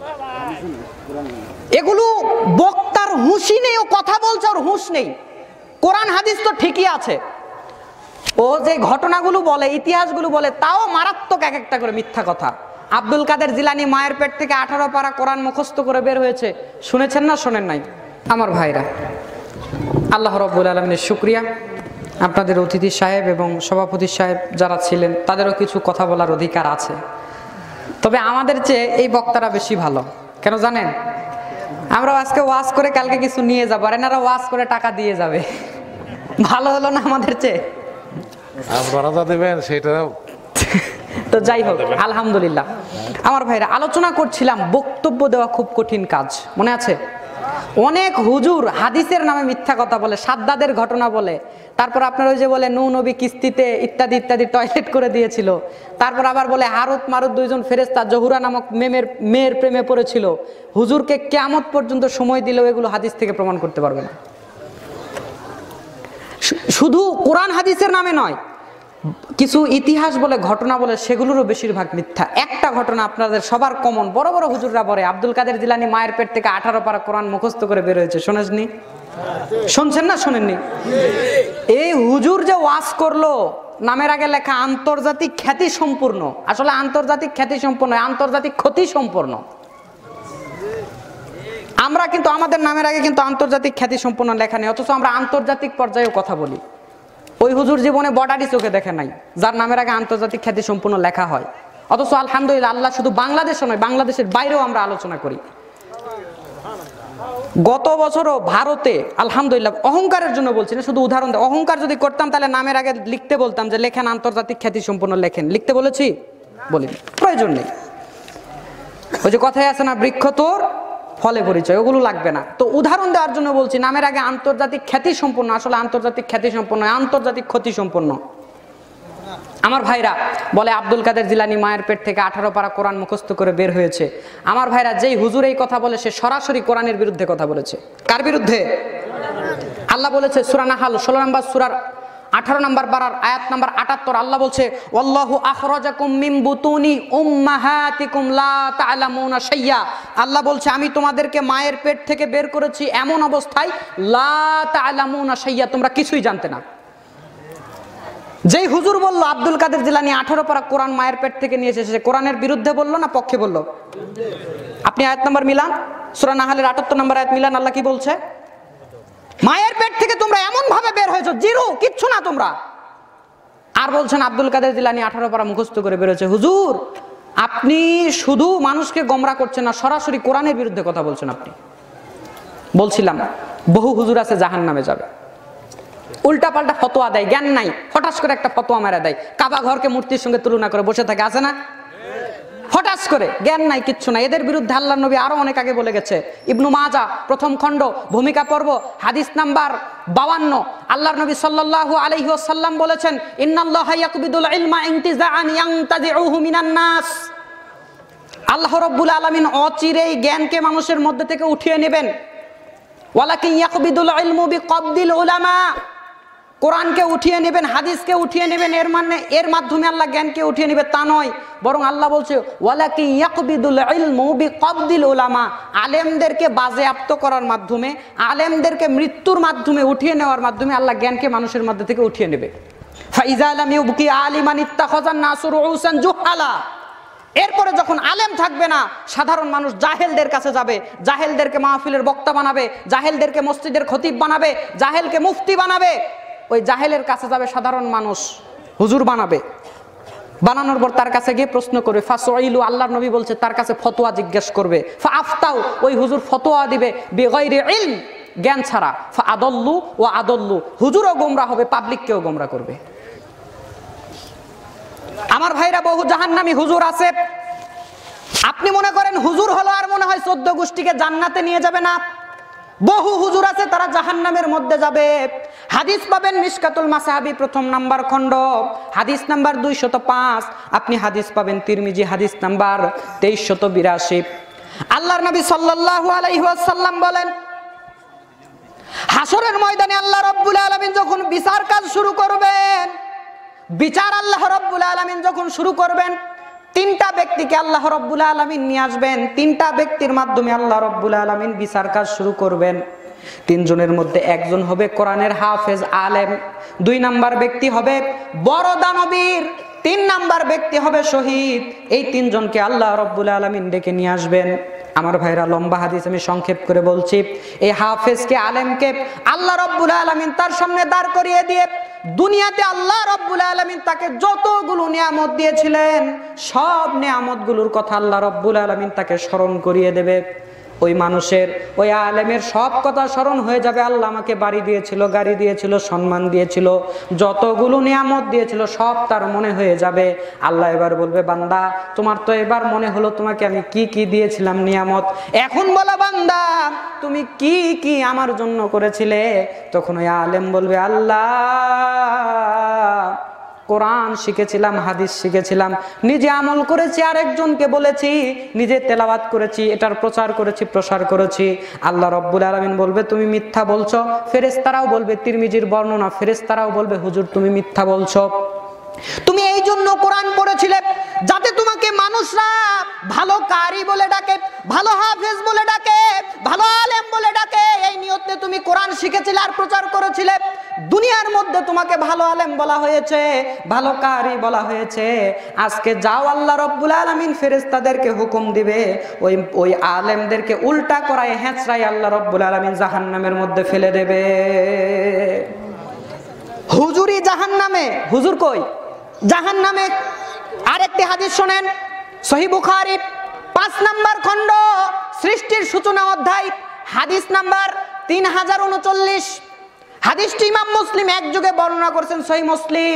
এগুলো বক্তার হুঁশই নেই, ও কথা বলছে ওর হুঁশ নেই। কোরআন হাদিস তো ঠিকই আছে, ও যে ঘটনাগুলো বলে, ইতিহাসগুলো বলে, তাও মারাত্মক এক একটা করে মিথ্যা কথা। আব্দুল কাদের জিলানী মায়ের পেট থেকে 18 পারা কোরআন মুখস্থ করে বের হয়েছে, শুনেছেন না শোনেন নাই? আমার ভাইরা, আল্লাহ রাব্বুল আলামিনের শুকরিয়া। আপনাদের অতিথি সাহেব এবং সভাপতি সাহেব যারা ছিলেন, তাদেরও কিছু কথা বলার অধিকার আছে। তবে আমাদের চেয়ে এই বক্তারা বেশি ভালো। কেন জানেন? আমরা আজকে ওয়াজ করে কালকে কিছু নিয়ে যাবো, আর এনারা ওয়াজ করে টাকা দিয়ে যাবে। ভালো হলো না আমাদের চেয়ে? আপনারা যা দেবেন সেটা তো যাই হোক, আলহামদুলিল্লাহ। আমার ভাইরা, আলোচনা করছিলাম বক্তব্য দেওয়া খুব কঠিন কাজ, মনে আছে? অনেক হুজুর হাদিসের নামে মিথ্যা কথা বলে, সাদ্দাদের ঘটনা বলে, তারপর আপনার ওই যে বলে নূহ নবী কিস্তিতে ইত্যাদি ইত্যাদি টয়লেট করে দিয়েছিল, তারপর আবার বলে হারুত মারুত দুইজন ফেরেশতা জহুরা নামক মেয়ের প্রেমে পড়েছিল, হুজুরকে কিয়ামত পর্যন্ত সময় দিলেও এগুলো হাদিস থেকে প্রমাণ করতে পারবে না। শুধু কোরআন হাদিসের নামে নয়, কিছু ইতিহাস বলে ঘটনা বলে সেগুলোরও বেশিরভাগ মিথ্যা। একটা ঘটনা আপনাদের সবার কমন, বড় বড় হুজুররা বলে আব্দুল কাদের জিলানী মায়ের পেট থেকে 18 পারা কোরআন মুখস্থ করে বের হয়েছে, শোনেননি? শুনছেন না শোনেননি? এই হুজুর যে ওয়াজ করলো, নামের আগে লেখা আন্তর্জাতিক খ্যাতি সম্পূর্ণ, আসলে আন্তর্জাতিক খ্যাতি সম্পূর্ণ, আন্তর্জাতিক ক্ষতি সম্পূর্ণ। আমরা কিন্তু আমাদের নামের আগে কিন্তু আন্তর্জাতিক খ্যাতি সম্পূর্ণ লেখা নেই, অথচ আমরা আন্তর্জাতিক পর্যায়েও কথা বলি। ওই হুজুর জীবনে বর্ডারই চোখে দেখে নাই, যার নামের আগে আন্তর্জাতিক খ্যাতি সম্পূর্ণ লেখা হয়। অথচ আলহামদুলিল্লাহ, আল্লাহ শুধু বাংলাদেশে নয়, বাংলাদেশের বাইরেও আমরা আলোচনা করি। গত বছরও ভারতে আলহামদুলিল্লাহ, অহংকারের জন্য বলছি না, শুধু উদাহরণ দেয়, অহংকার যদি করতাম তাহলে নামের আগে লিখতে বলতাম যে লেখেন আন্তর্জাতিক খ্যাতি সম্পূর্ণ লেখেন, লিখতে বলেছি? বলিনি, প্রয়োজন নেই। ওই যে কথাই আছে না, বৃক্ষ তোর ফলে পরিচয়, ওগুলো লাগবে না। তো উদাহরণ দেওয়ার জন্য বলছি, নামের আগে আন্তর্জাতিক খ্যাতি সম্পন্ন, আসলে আন্তর্জাতিক খ্যাতি সম্পন্ন, আন্তর্জাতিক ক্ষতি সম্পন্ন। আমার ভাইরা বলে আব্দুল কাদের জিলানী মায়ের পেট থেকে 18 পারা কোরআন মুখস্থ করে বের হয়েছে। আমার ভাইরা, যেই হুজুর এই কথা বলে সে সরাসরি কোরআনের বিরুদ্ধে কথা বলেছে। কার বিরুদ্ধে? আল্লাহ বলেছে সূরা নাহাল 16 নম্বর সূরার 18 নম্বর পারার আয়াত নাম্বার 78, আল্লাহ বলছে ওয়াল্লাহু আখরাজাকুম মিন বুতুনি উম্মাহাতিকুম লা তা'লামুনা শাইয়া। আল্লাহ বলছে আমি তোমাদেরকে মায়ের পেট থেকে বের করেছি এমন অবস্থায় লা তা'লামুনা শাইয়া, তোমরা কিছুই জানতে না। যেই হুজুর বলল আব্দুল কাদের জিলানী 18 পারা কোরআন মায়ের পেট থেকে নিয়ে এসেছে, কোরআনের বিরুদ্ধে বললো না পক্ষে বললো? আপনি আয়াত নাম্বার মিলান, সূরা নাহালের 78 নম্বর আয়াত মিলান, আল্লাহ কি বলছে? মায়ের পেট থেকে তোমরা এমন ভাবে বের হয়েছো, জিরো, কিচ্ছু না তোমরা। আর বলছেন আব্দুল কাদের জিলানী 18 পারা মুখস্থ করে বের হয়েছে। হুজুর, আপনি শুধু মানুষকে গোমরা করছেন না, সরাসরি কোরআনের বিরুদ্ধে কথা বলছেন আপনি। বলছিলাম বহু হুজুর আছে জাহান্নামে যাবে, উল্টা পাল্টা ফতোয়া দেয়, জ্ঞান নাই, হঠাৎ করে একটা ফতোয়া মেরা দেয়, কাবা ঘরকে মূর্তির সঙ্গে তুলনা করে বসে থাকে, আছে না? হঠাৎ করে, জ্ঞান নাই, কিচ্ছু নাই। এদের বিরুদ্ধে আল্লাহর নবী আরো অনেক আগে বলে গেছে। ইবনু মাজা প্রথম খণ্ড ভূমিকা পর্ব হাদিস নাম্বার 52, আল্লাহর নবী সাল্লাল্লাহু আলাইহি ওয়াসাল্লাম বলেছেন ইন্নাল্লাহা ইয়াকবিদুল ইলমা ইনতিজাআন ইয়ানতাজিউহু মিনান নাস। আল্লাহ রাব্বুল আলামিন অচিরেই জ্ঞানকে মানুষের মধ্যে থেকে উঠিয়ে নেবেন। ওয়ালাকিন ইয়াকবিদুল ইলমু বিকবদিল উলামা, কোরআনকে উঠিয়ে নেবেন, হাদিসকে উঠিয়ে নেবেন, এর মানে এর মাধ্যমে আল্লাহ জ্ঞানকে উঠিয়ে নেবে তা নয়, বরং আল্লাহ বলছে ওয়ালাকিন ইয়াকবিদুল ইলমু বিকবদিল উলামা, আলেমদেরকে বাজেয়াপ্ত করার মাধ্যমে, আলেমদেরকে মৃত্যুর মাধ্যমে উঠিয়ে নেওয়ার মাধ্যমে আল্লাহ জ্ঞানকে মানুষের মধ্যে থেকে উঠিয়ে নেবে। ফাইজা লাম ইউবকি আলিমান ইত্তাখাযান নাসু রুউসান জুহালা, এরপরে যখন আলেম থাকবে না, সাধারণ মানুষ জাহেলদের কাছে যাবে, জাহেলদেরকে মাহফিলের বক্তা বানাবে, জাহেলদেরকে মসজিদের খতিব বানাবে, জাহেলকে মুফতি বানাবে। ওই জাহেলের কাছে যাবে সাধারণ মানুষ, হুজুর বানাবে, বানানোর পর তার কাছে গিয়ে প্রশ্ন করবে, ফাসইলু, আল্লাহর নবী বলছে তার কাছে ফতোয়া জিজ্ঞেস করবে, ফাআফতাউ, ওই হুজুর ফতোয়া দিবে, বিগাইরি ইলম, জ্ঞান ছাড়া, ফাআদাল্লু ওয়া আদাল্লু, হুজুরও গোমরা হবে, পাবলিককেও গোমরা করবে। আমার ভাইরা, বহু জাহান্নামী হুজুর আছে। আপনি মনে করেন হুজুর হলো আর মনে হয় 14 গোষ্ঠীকে জান্নাতে নিয়ে যাবে না। বহু হুজুর আছে তারা জাহান্নামের মধ্যে যাবে। হাদিস পাবেন মিশকাতুল মাসাহাবি প্রথম নাম্বার খণ্ড হাদিস নাম্বার 205, আপনি হাদিস পাবেন তিরমিজি হাদিস নাম্বার 2382। আল্লাহর নবী সাল্লাল্লাহু আলাইহি ওয়াসাল্লাম বলেন, হাসরের ময়দানে আল্লাহ রাব্বুল আলামিন যখন বিচার কাজ শুরু করবেন, বিচার আল্লাহ রাব্বুল আলামিন যখন শুরু করবেন, 3টা ব্যক্তিকে আল্লাহ রাব্বুল আলামিন নিয়ে আসবেন। 3টা ব্যক্তির মাধ্যমে আল্লাহ রাব্বুল আলামিন বিচার কাজ শুরু করবেন। 3 জনের মধ্যে একজন হবে কোরআনের হাফেজ আলেম, 2 নাম্বার ব্যক্তি হবে বড় দানবীর, 3 নাম্বার ব্যক্তি হবে শহীদ। এই 3 জনকে আল্লাহ রাব্বুল আলামিন ডেকে নিয়ে আসবেন। আমার ভাইরা, লম্বা হাদিস আমি সংক্ষেপ করে বলছি। এই হাফেজকে আলেমকে আল্লাহ রাব্বুল আলামিন তার সামনে দাঁড় করিয়ে দিয়ে দুনিয়াতে আল্লাহ রাব্বুল আলামিন তাকে যতগুলো নিয়ামত দিয়েছিলেন, সব নিয়ামতগুলোর কথা আল্লাহ রাব্বুল আলামিন তাকে স্মরণ করিয়ে দেবে। ওই মানুষের, ওই আলেমের সব কথা স্মরণ হয়ে যাবে। আল্লাহ আমাকে বাড়ি দিয়েছিল, গাড়ি দিয়েছিল, সম্মান দিয়েছিল, যতগুলো নিয়ামত দিয়েছিল সব তার মনে হয়ে যাবে। আল্লাহ এবার বলবে, বান্দা তোমার তো এবার মনে হলো তোমাকে আমি কি কি দিয়েছিলাম নিয়ামত, এখন বলো বান্দা তুমি কি কি আমার জন্য করেছিলে। তখন ওই আলেম বলবে, আল্লাহ কোরআন শিখেছিলাম, হাদিস শিখেছিলাম, নিজে আমল করেছি, আরেকজনকে বলেছি, নিজে তেলাওয়াত করেছি, এটার প্রচার করেছি, প্রসার করেছি। আল্লাহ রব্বুল আলামিন বলবে তুমি মিথ্যা বলছো। ফেরেশতারাও বলবে, তিরমিজির বর্ণনা, ফেরেশতারাও বলবে হুজুর তুমি মিথ্যা বলছো। তুমি এই জন্য কোরআন পড়েছিলে যাতে তোমাকে মানুষরা ভালো কারি বলে ডাকে, ভালো হাফেজ বলে ডাকে, ভালো আলেম বলে ডাকে। এই নিয়তে তুমি কোরআন শিখেছিলে আর প্রচার করেছিলে। দুনিয়ার মধ্যে তোমাকে ভালো আলেম বলা হয়েছে, ভালো কারি বলা হয়েছে। আজকে যাও, আল্লাহ রব্বুল আলামিন ফেরেশতাদেরকে হুকুম দিবে ওই আলেমদেরকে উল্টা করায় হেঁচড়ায় আল্লাহ রব্বুল আলামিন জাহান্নামের মধ্যে ফেলে দেবে। হুজুরই জাহান্নামে, হুজুর কই? জাহান্নামে। আরেকটি হাদিস শোনেন, সহিহ বুখারী 5 নম্বর খণ্ড, সৃষ্টির সূচনা অধ্যায়, হাদিস নাম্বার 3039। হাদিসটি ইমাম মুসলিম এক যুগে বর্ণনা করেছেন, সহিহ মুসলিম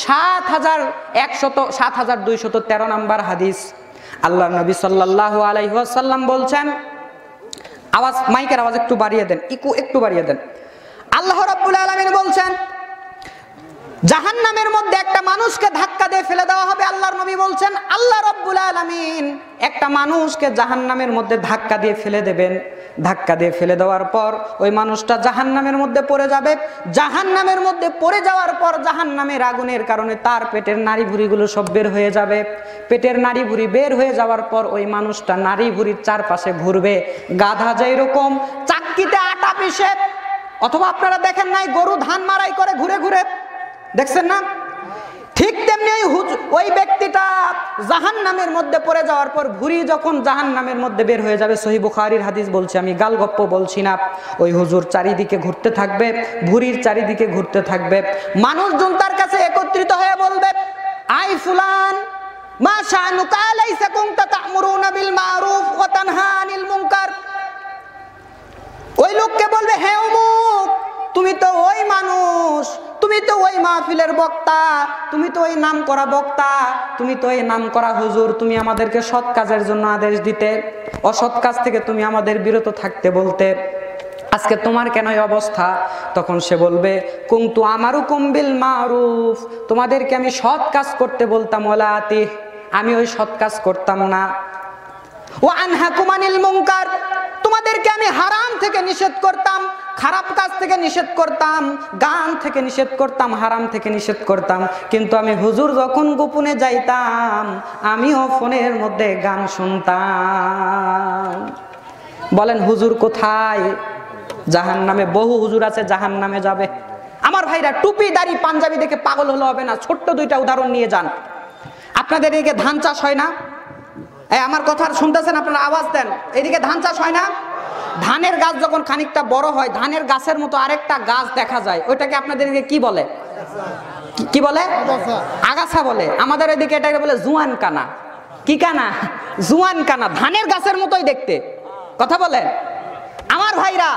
7213 নম্বর হাদিস। আল্লাহর নবী সাল্লাল্লাহু আলাইহি ওয়াসাল্লাম বলছেন, আওয়াজ, মাইকের আওয়াজ একটু বাড়িয়ে দেন, একটু বাড়িয়ে দেন। আল্লাহ রাব্বুল আলামিন বলছেন জাহান্নামের মধ্যে একটা মানুষকে ধাক্কা দিয়ে ফেলে দেওয়া হবে। আল্লাহর নবী বলছেন আল্লাহ রাব্বুল আলামিন একটা মানুষকে জাহান্নামের মধ্যে ধাক্কা দিয়ে ফেলে দেবেন। ধাক্কা দিয়ে ফেলে দেওয়ার পর ওই মানুষটা জাহান্নামের মধ্যে পড়ে যাবে। জাহান্নামের মধ্যে পড়ে যাওয়ার পর জাহান্নামের আগুনের কারণে তার পেটের নাড়ি ভুঁড়িগুলো সব বের হয়ে যাবে। পেটের নাড়ি ভুঁড়ি বের হয়ে যাওয়ার পর ওই মানুষটা নাড়ি ভুঁড়ির চারপাশে ঘুরবে, গাধা যেরকম চাক্কিতে আটা পিষে, অথবা আপনারা দেখেন নাই গরু ধান মারাই করে ঘুরে ঘুরে, দেখছেন না? ঠিক তেমনি ওই ব্যক্তিটা জাহান্নামের মধ্যে পড়ে যাওয়ার পর ভুঁড়ি যখন জাহান্নামের মধ্যে বের হয়ে যাবে, সহিহ বুখারীর হাদিস বলছি, আমি গালগপ্প বলছি না, ওই হুজুর চারিদিকে ঘুরতে থাকবে, ভুঁড়ির চারিদিকে ঘুরতে থাকবে। মানুষজন তার কাছে একত্রিত হয়ে বলবে, আই ফুলান মা শানুকা লাইসা কুনতা তা'মুরুনা বিল মারুফ ওয়া তানহা আনিল মুনকার। ওই লোককে বলবে, হে অমুক, তুমি তো ওই মানুষ, তুমি তো ওই মাহফিলের বক্তা, তুমি তো ওই নাম করা বক্তা, তুমি তো এই নাম করা হুজুর, তুমি আমাদেরকে সৎ কাজের জন্য আদেশ দিতে, অসৎ কাজ থেকে তুমি আমাদের বিরত থাকতে বলতে, আজকে তোমার কেন এই অবস্থা? তখন সে বলবে, কুনতু আমারুকুম বিল মারুফ, তোমাদেরকে আমি সৎ কাজ করতে বলতাম, ওয়ালা আতিহ, আমি ওই সৎ কাজ করতাম না। ওয়া আনহাকুম আনিল মুনকার, তোমাদেরকে আমি হারাম থেকে নিষেধ করতাম, খারাপ কাজ থেকে নিষেধ করতাম, গান থেকে নিষেধ করতাম, হারাম থেকে নিষেধ করতাম। কিন্তু আমি হুজুর যখন গোপনে যাইতাম, আমিও ফোনের মধ্যে গান শুনতাম। বলেন হুজুর কোথায়? জাহান্নামে। বহু হুজুর আছে জাহান্নামে যাবে। আমার ভাইরা, টুপি দাড়ি পাঞ্জাবি দেখে পাগল হলে হবে না। ছোট্ট দুইটা উদাহরণ নিয়ে যান। আপনাদের এদিকে ধান চাষ হয় না? আমার কথা শুনতেছেন? আপনারা আওয়াজ দেন। এদিকে ধান চাষ হয় না? ধানের গাছ যখন খানিকটা বড় হয়, ধানের গাছের মতো আরেকটা গাছ দেখা যায়, ওইটাকে আপনাদের এদিকে কি বলে? কি বলে? আগাছা বলে। আমাদের এদিকে এটাকে বলে জুয়ান কানা। কি কানা? জুয়ান কানা। ধানের গাছের মতোই দেখতে। কথা বলেন আমার ভাইরা,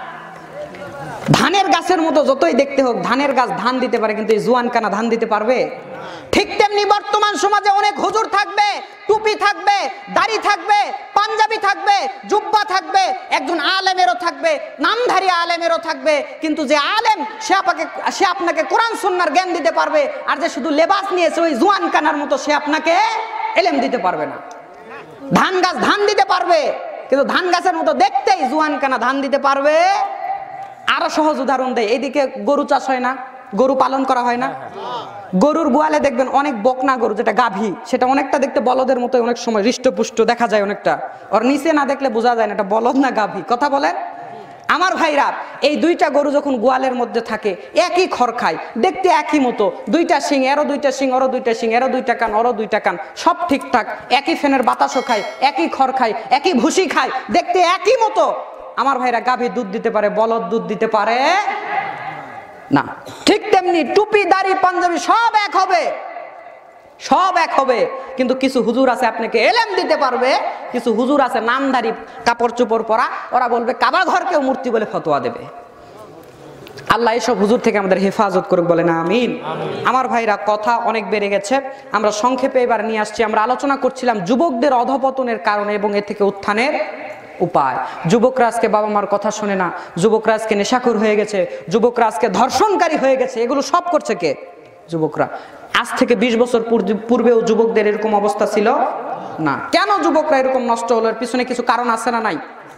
ধানের গাছের মতো যতই দেখতে হোক, ধানের গাছ ধান দিতে পারে, কিন্তু এই জুয়ান কানা ধান দিতে পারবে? ঠিক তেমনি বর্তমান সমাজে অনেক হুজুর থাকবে, টুপি থাকবে, দাড়ি থাকবে, পাঞ্জাবি থাকবে, জুব্বা থাকবে, একজন আলেমেরও থাকবে, নামধারী আলেমেরও থাকবে, কিন্তু যে আলেম সে আপনাকে কোরআন সুন্নাহর জ্ঞান দিতে পারবে, আর যে শুধু লেবাস নিয়েছে ওই জুয়ান কানার মতো, সে আপনাকে এলেম দিতে পারবে না। ধান গাছ ধান দিতে পারবে, কিন্তু ধান গাছের মতো দেখতেই জুয়ান কানা ধান দিতে পারবে। আরো সহজ উদাহরণ দেয়, এইদিকে গরু চাষ হয় না? গরু পালন করা হয় না? গরুর গোয়ালে দেখবেন অনেক বকনা গরু, যেটা গাভী, সেটা অনেকটা দেখতে বলদের মতো, অনেক সময় হৃষ্টপুষ্ট দেখা যায় অনেকটা, ওর নিচে না দেখলে বোঝা যায় না এটা বলদ না গাভী। কথা বলেন আমার ভাইরা, এই দুইটা গরু যখন গোয়ালের মধ্যে থাকে, একই খড় খায়, দেখতে একই মতো, দুইটা শিং, এরও দুইটা শিং, ওরও দুইটা শিং, এরও দুইটা কান, ওরও দুইটা কান, সব ঠিকঠাক, একই ফ্যানের বাতাসও খায়, একই খড় খায়, একই ভুসি খায়, দেখতে একই মতো। আমার ভাইরা, গাভী দুধ দিতে পারে, বলদ দুধ দিতে পারে না। ঠিক তেমনি টুপি দাড়ি পাঞ্জাবি সব এক হবে, সব এক হবে। কিন্তু কিছু হুজুর আছে আপনাকে এলেম দিতে পারবে, কিছু হুজুর আছে নামধারী কাপড় চোপড় পরা, ওরা বলবে কাবা ঘরকেও মূর্তি বলে ফতোয়া দেবে। আল্লাহ এসব হুজুর থেকে আমাদের হেফাজত করুক, বলে না আমিন। আমার ভাইরা, কথা অনেক বেড়ে গেছে, আমরা সংক্ষেপে এবার নিয়ে আসছি। আমরা আলোচনা করছিলাম যুবকদের অধপতনের কারণে এবং এর থেকে উত্থানের উপায়। যুবকরা আজকে বাবা মার কথা শোনে না, যুবকরা আজকে নেশাখোর হয়ে গেছে, যুবকরা আজকে ধর্ষণকারী হয়ে গেছে। এগুলো সব করছে কে? যুবকরা। আজ থেকে 20 বছর পূর্বেও যুবকদের এরকম অবস্থা ছিল না। কেন যুবকরা এরকম নষ্ট হলো? এর পিছনে কিছু কারণ আছে না নাই?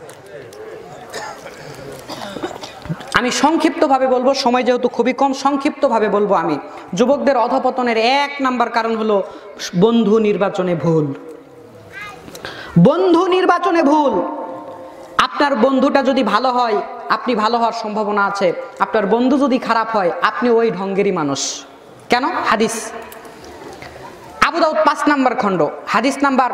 আমি সংক্ষিপ্তভাবে বলবো, সময় যেহেতু খুবই কম, সংক্ষিপ্তভাবে বলবো আমি। যুবকদের অধপতনের 1 নাম্বার কারণ হলো বন্ধু নির্বাচনে ভুল। বন্ধু নির্বাচনে ভুল। আপনার বন্ধুটা যদি ভালো হয়, আপনি ভালো হওয়ার সম্ভাবনা আছে। আপনার বন্ধু যদি খারাপ হয়, আপনি ওই ঢঙ্গেরই মানুষ। কেন? হাদিস, আবু দাউদ 5 নাম্বার খণ্ড, হাদিস নাম্বার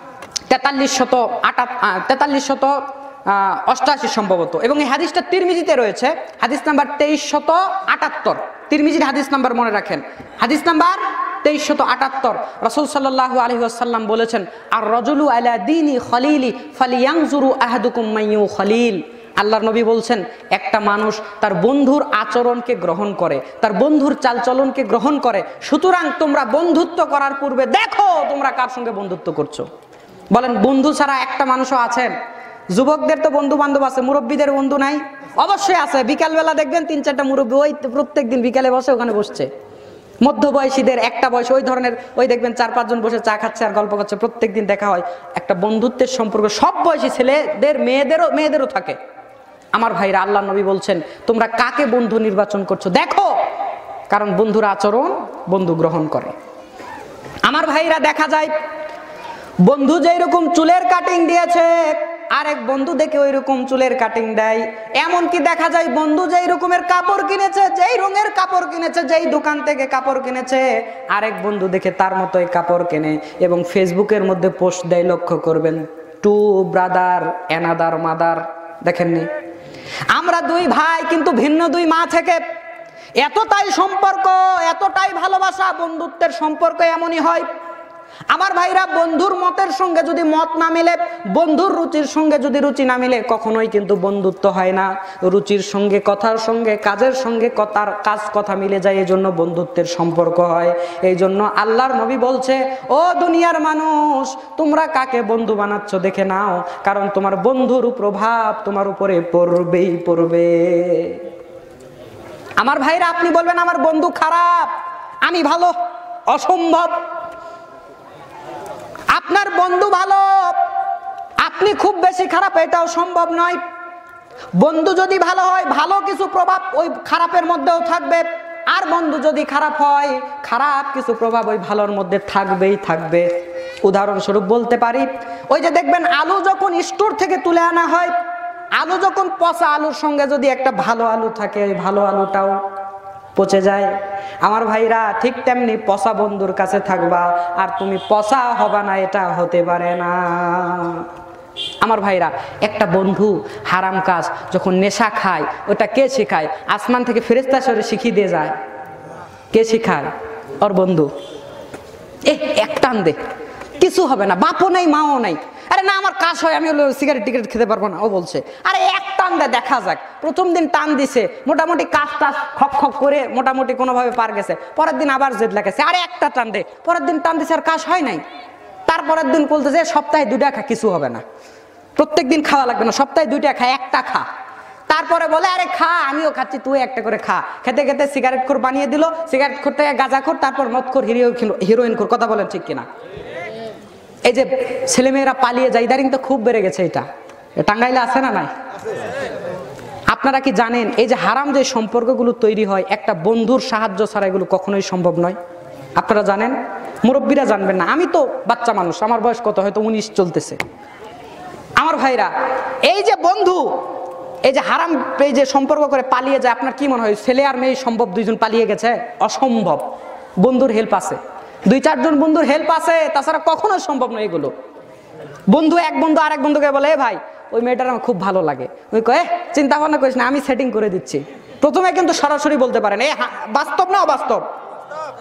4388 সম্ভবত, এবং এই হাদিসটা তিরমিজিতে রয়েছে, হাদিস নাম্বার 2378। তিরমিজির হাদিস নাম্বার মনে রাখেন, হাদিস নাম্বার 2378। রাসূল সাল্লাল্লাহু আলাইহি ওয়াসাল্লাম বলেছেন, আর রাজুলু আলা দীনি খলিলি ফালিয়ানজুরু আহাদুকুম মাইয়ু খলিল। আল্লাহর নবী বলছেন, একটা মানুষ তার বন্ধুর আচরণকে গ্রহণ করে, তার বন্ধুর চালচলনকে গ্রহণ করে। সুতরাং তোমরা বন্ধুত্ব করার পূর্বে দেখো তোমরা কার সঙ্গে বন্ধুত্ব করছো। বলেন, বন্ধু ছাড়া একটা মানুষও আছেন? যুবকদের তো বন্ধু বান্ধব আছে, মুরব্বীদের বন্ধু নাই? অবশ্যই আছে। বিকালবেলা দেখবেন 3-4টা মুরব্বী ওই প্রত্যেকদিন বিকালে বসে ওখানে বসছে। মধ্যবয়সীদের একটা বয়স ওই ধরনের, ওই দেখবেন 4-5 জন বসে চা খাচ্ছে আর গল্প করছে, প্রত্যেকদিন দেখা হয়। একটা বন্ধুত্বের সম্পর্ক সব বয়সী ছেলেদের মেয়েদেরও থাকে। আমার ভাইরা, আল্লাহ নবী বলছেন, তোমরা কাকে বন্ধু নির্বাচন করছো দেখো, কারণ বন্ধুর আচরণ বন্ধু গ্রহণ করে। আমার ভাইরা, দেখা যায় বন্ধু যেই রকম চুলের কাটিং দিয়েছে, আরেক বন্ধু দেখে ওই রকম চুলের কাটিং দেয়। এমনকি দেখা যায় বন্ধু যেই রকমের কাপড় কিনেছে, যেই রঙের কাপড় কিনেছে, যেই দোকান থেকে কাপড় কিনেছে, আরেক বন্ধু দেখে তার মতোই কাপড় কেনে এবং ফেসবুকের মধ্যে পোস্ট দেয়। লক্ষ্য করবেন, টু ব্রাদার অ্যানাদার মাদার। দেখেননি? আমরা 2 ভাই কিন্তু ভিন্ন 2 মা থেকে। এতটাই সম্পর্ক, এতটাই ভালোবাসা। বন্ধুত্বের সম্পর্ক এমনই হয়। আমার ভাইরা, বন্ধুর মতের সঙ্গে যদি মত না মিলে, বন্ধুর রুচির সঙ্গে যদি রুচি না মিলে, কখনোই কিন্তু বন্ধুত্ব হয় না। রুচির সঙ্গে, কথার সঙ্গে, কাজের সঙ্গে কথা মিলে যায়, এই জন্য বন্ধুত্বের সম্পর্ক হয়। এই জন্য আল্লাহর নবী বলছে, ও দুনিয়ার মানুষ, তোমরা কাকে বন্ধু বানাচ্ছ দেখে নাও, কারণ তোমার বন্ধুর প্রভাব তোমার উপরে পড়বেই পড়বে। আমার ভাইরা, আপনি বলবেন আমার বন্ধু খারাপ, আমি ভালো, অসম্ভব। আপনার বন্ধু ভালো, আপনি খুব বেশি খারাপ, এটাও সম্ভব নয়। বন্ধু যদি ভালো হয়, ভালো কিছু প্রভাব ওই খারাপের মধ্যেও থাকবে। আর বন্ধু যদি খারাপ হয়, খারাপ কিছু প্রভাব ওই ভালোর মধ্যে থাকবেই থাকবে। উদাহরণস্বরূপ বলতে পারি, ওই যে দেখবেন আলু যখন স্টোর থেকে তুলে আনা হয়, আলু যখন পচা আলুর সঙ্গে যদি একটা ভালো আলু থাকে, ওই ভালো আলুটাও পচে যায়। আমার ভাইরা, ঠিক তেমনি পচা বন্ধুর কাছে থাকবা আর তুমি পচা হবা না, এটা হতে পারে না। আমার ভাইরা, একটা বন্ধু হারাম কাজ যখন নেশা খায়, ওটা কে শেখায়? আসমান থেকে ফেরেশতা সরে শিখিয়ে দিয়ে যায়। কে শেখায়? ওর বন্ধু। এক টান দে, কিছু হবে না, বাপও নাই মাও নাই। আরে না, আমার কাজ হয়, আমি সিগারেট টিকেট খেতে পারবো না। ও বলছে, আরে এক টান দে, দেখা যাক। প্রথম দিন টান দিছে, মোটামুটি কাজ টাজ খপ খপ করে মোটামুটি কোনোভাবে পার গেছে। পরের দিন আবার জেদ লাগেছে, আরে একটা টান দে। পরের দিন টান দিছে, আর কাজ হয় নাই। তারপরের দিন বলতেছে, সপ্তাহে 2টা খা, কিছু হবে না। প্রত্যেক দিন খাওয়া লাগবে না, সপ্তাহে 2টা খা, একটা খা। তারপরে বলে, আরে খা, আমিও খাচ্ছি, তুই একটা করে খা। খেতে খেতে সিগারেট খোর বানিয়ে দিল, সিগারেট খোর থেকে গাঁজা খোর, তারপর মদ খোর, হিরোইন খোর। কথা বলেন ঠিক কিনা? এই যে ছেলেমেয়েরা পালিয়ে যায়, ইদারিং তো খুব বেড়ে গেছে। এটা টাঙ্গাইলে আছে না নাই? আপনারা কি জানেন, এই যে হারাম যে সম্পর্কগুলো তৈরি হয়, একটা বন্ধুর সাহায্য ছাড়া এগুলো কখনোই সম্ভব নয়? আপনারা জানেন? মুরব্বীরা জানবেন না, আমি তো বাচ্চা মানুষ, আমার বয়স কত, হয়তো 19 চলতেছে। আমার ভাইরা, এই যে বন্ধু, এই যে হারাম এই যে সম্পর্ক করে পালিয়ে যায়, আপনার কি মনে হয় ছেলে আর মেয়ে সম্ভব 2 জন পালিয়ে গেছে? অসম্ভব। বন্ধুর হেল্প আছে, 2-4 জন বন্ধুর হেল্প আছে, তাছাড়া কখনো সম্ভব নয় এগুলো। বন্ধু এক বন্ধু আরেক বন্ধুকে বলে, ভাই ওই মেয়েটার আমার খুব ভালো লাগে, ওই কয়ে চিন্তা ভাবনা করিস না, আমি সেটিং করে দিচ্ছি। প্রথমে কিন্তু সরাসরি বলতে পারেন, বাস্তব না অবাস্তব?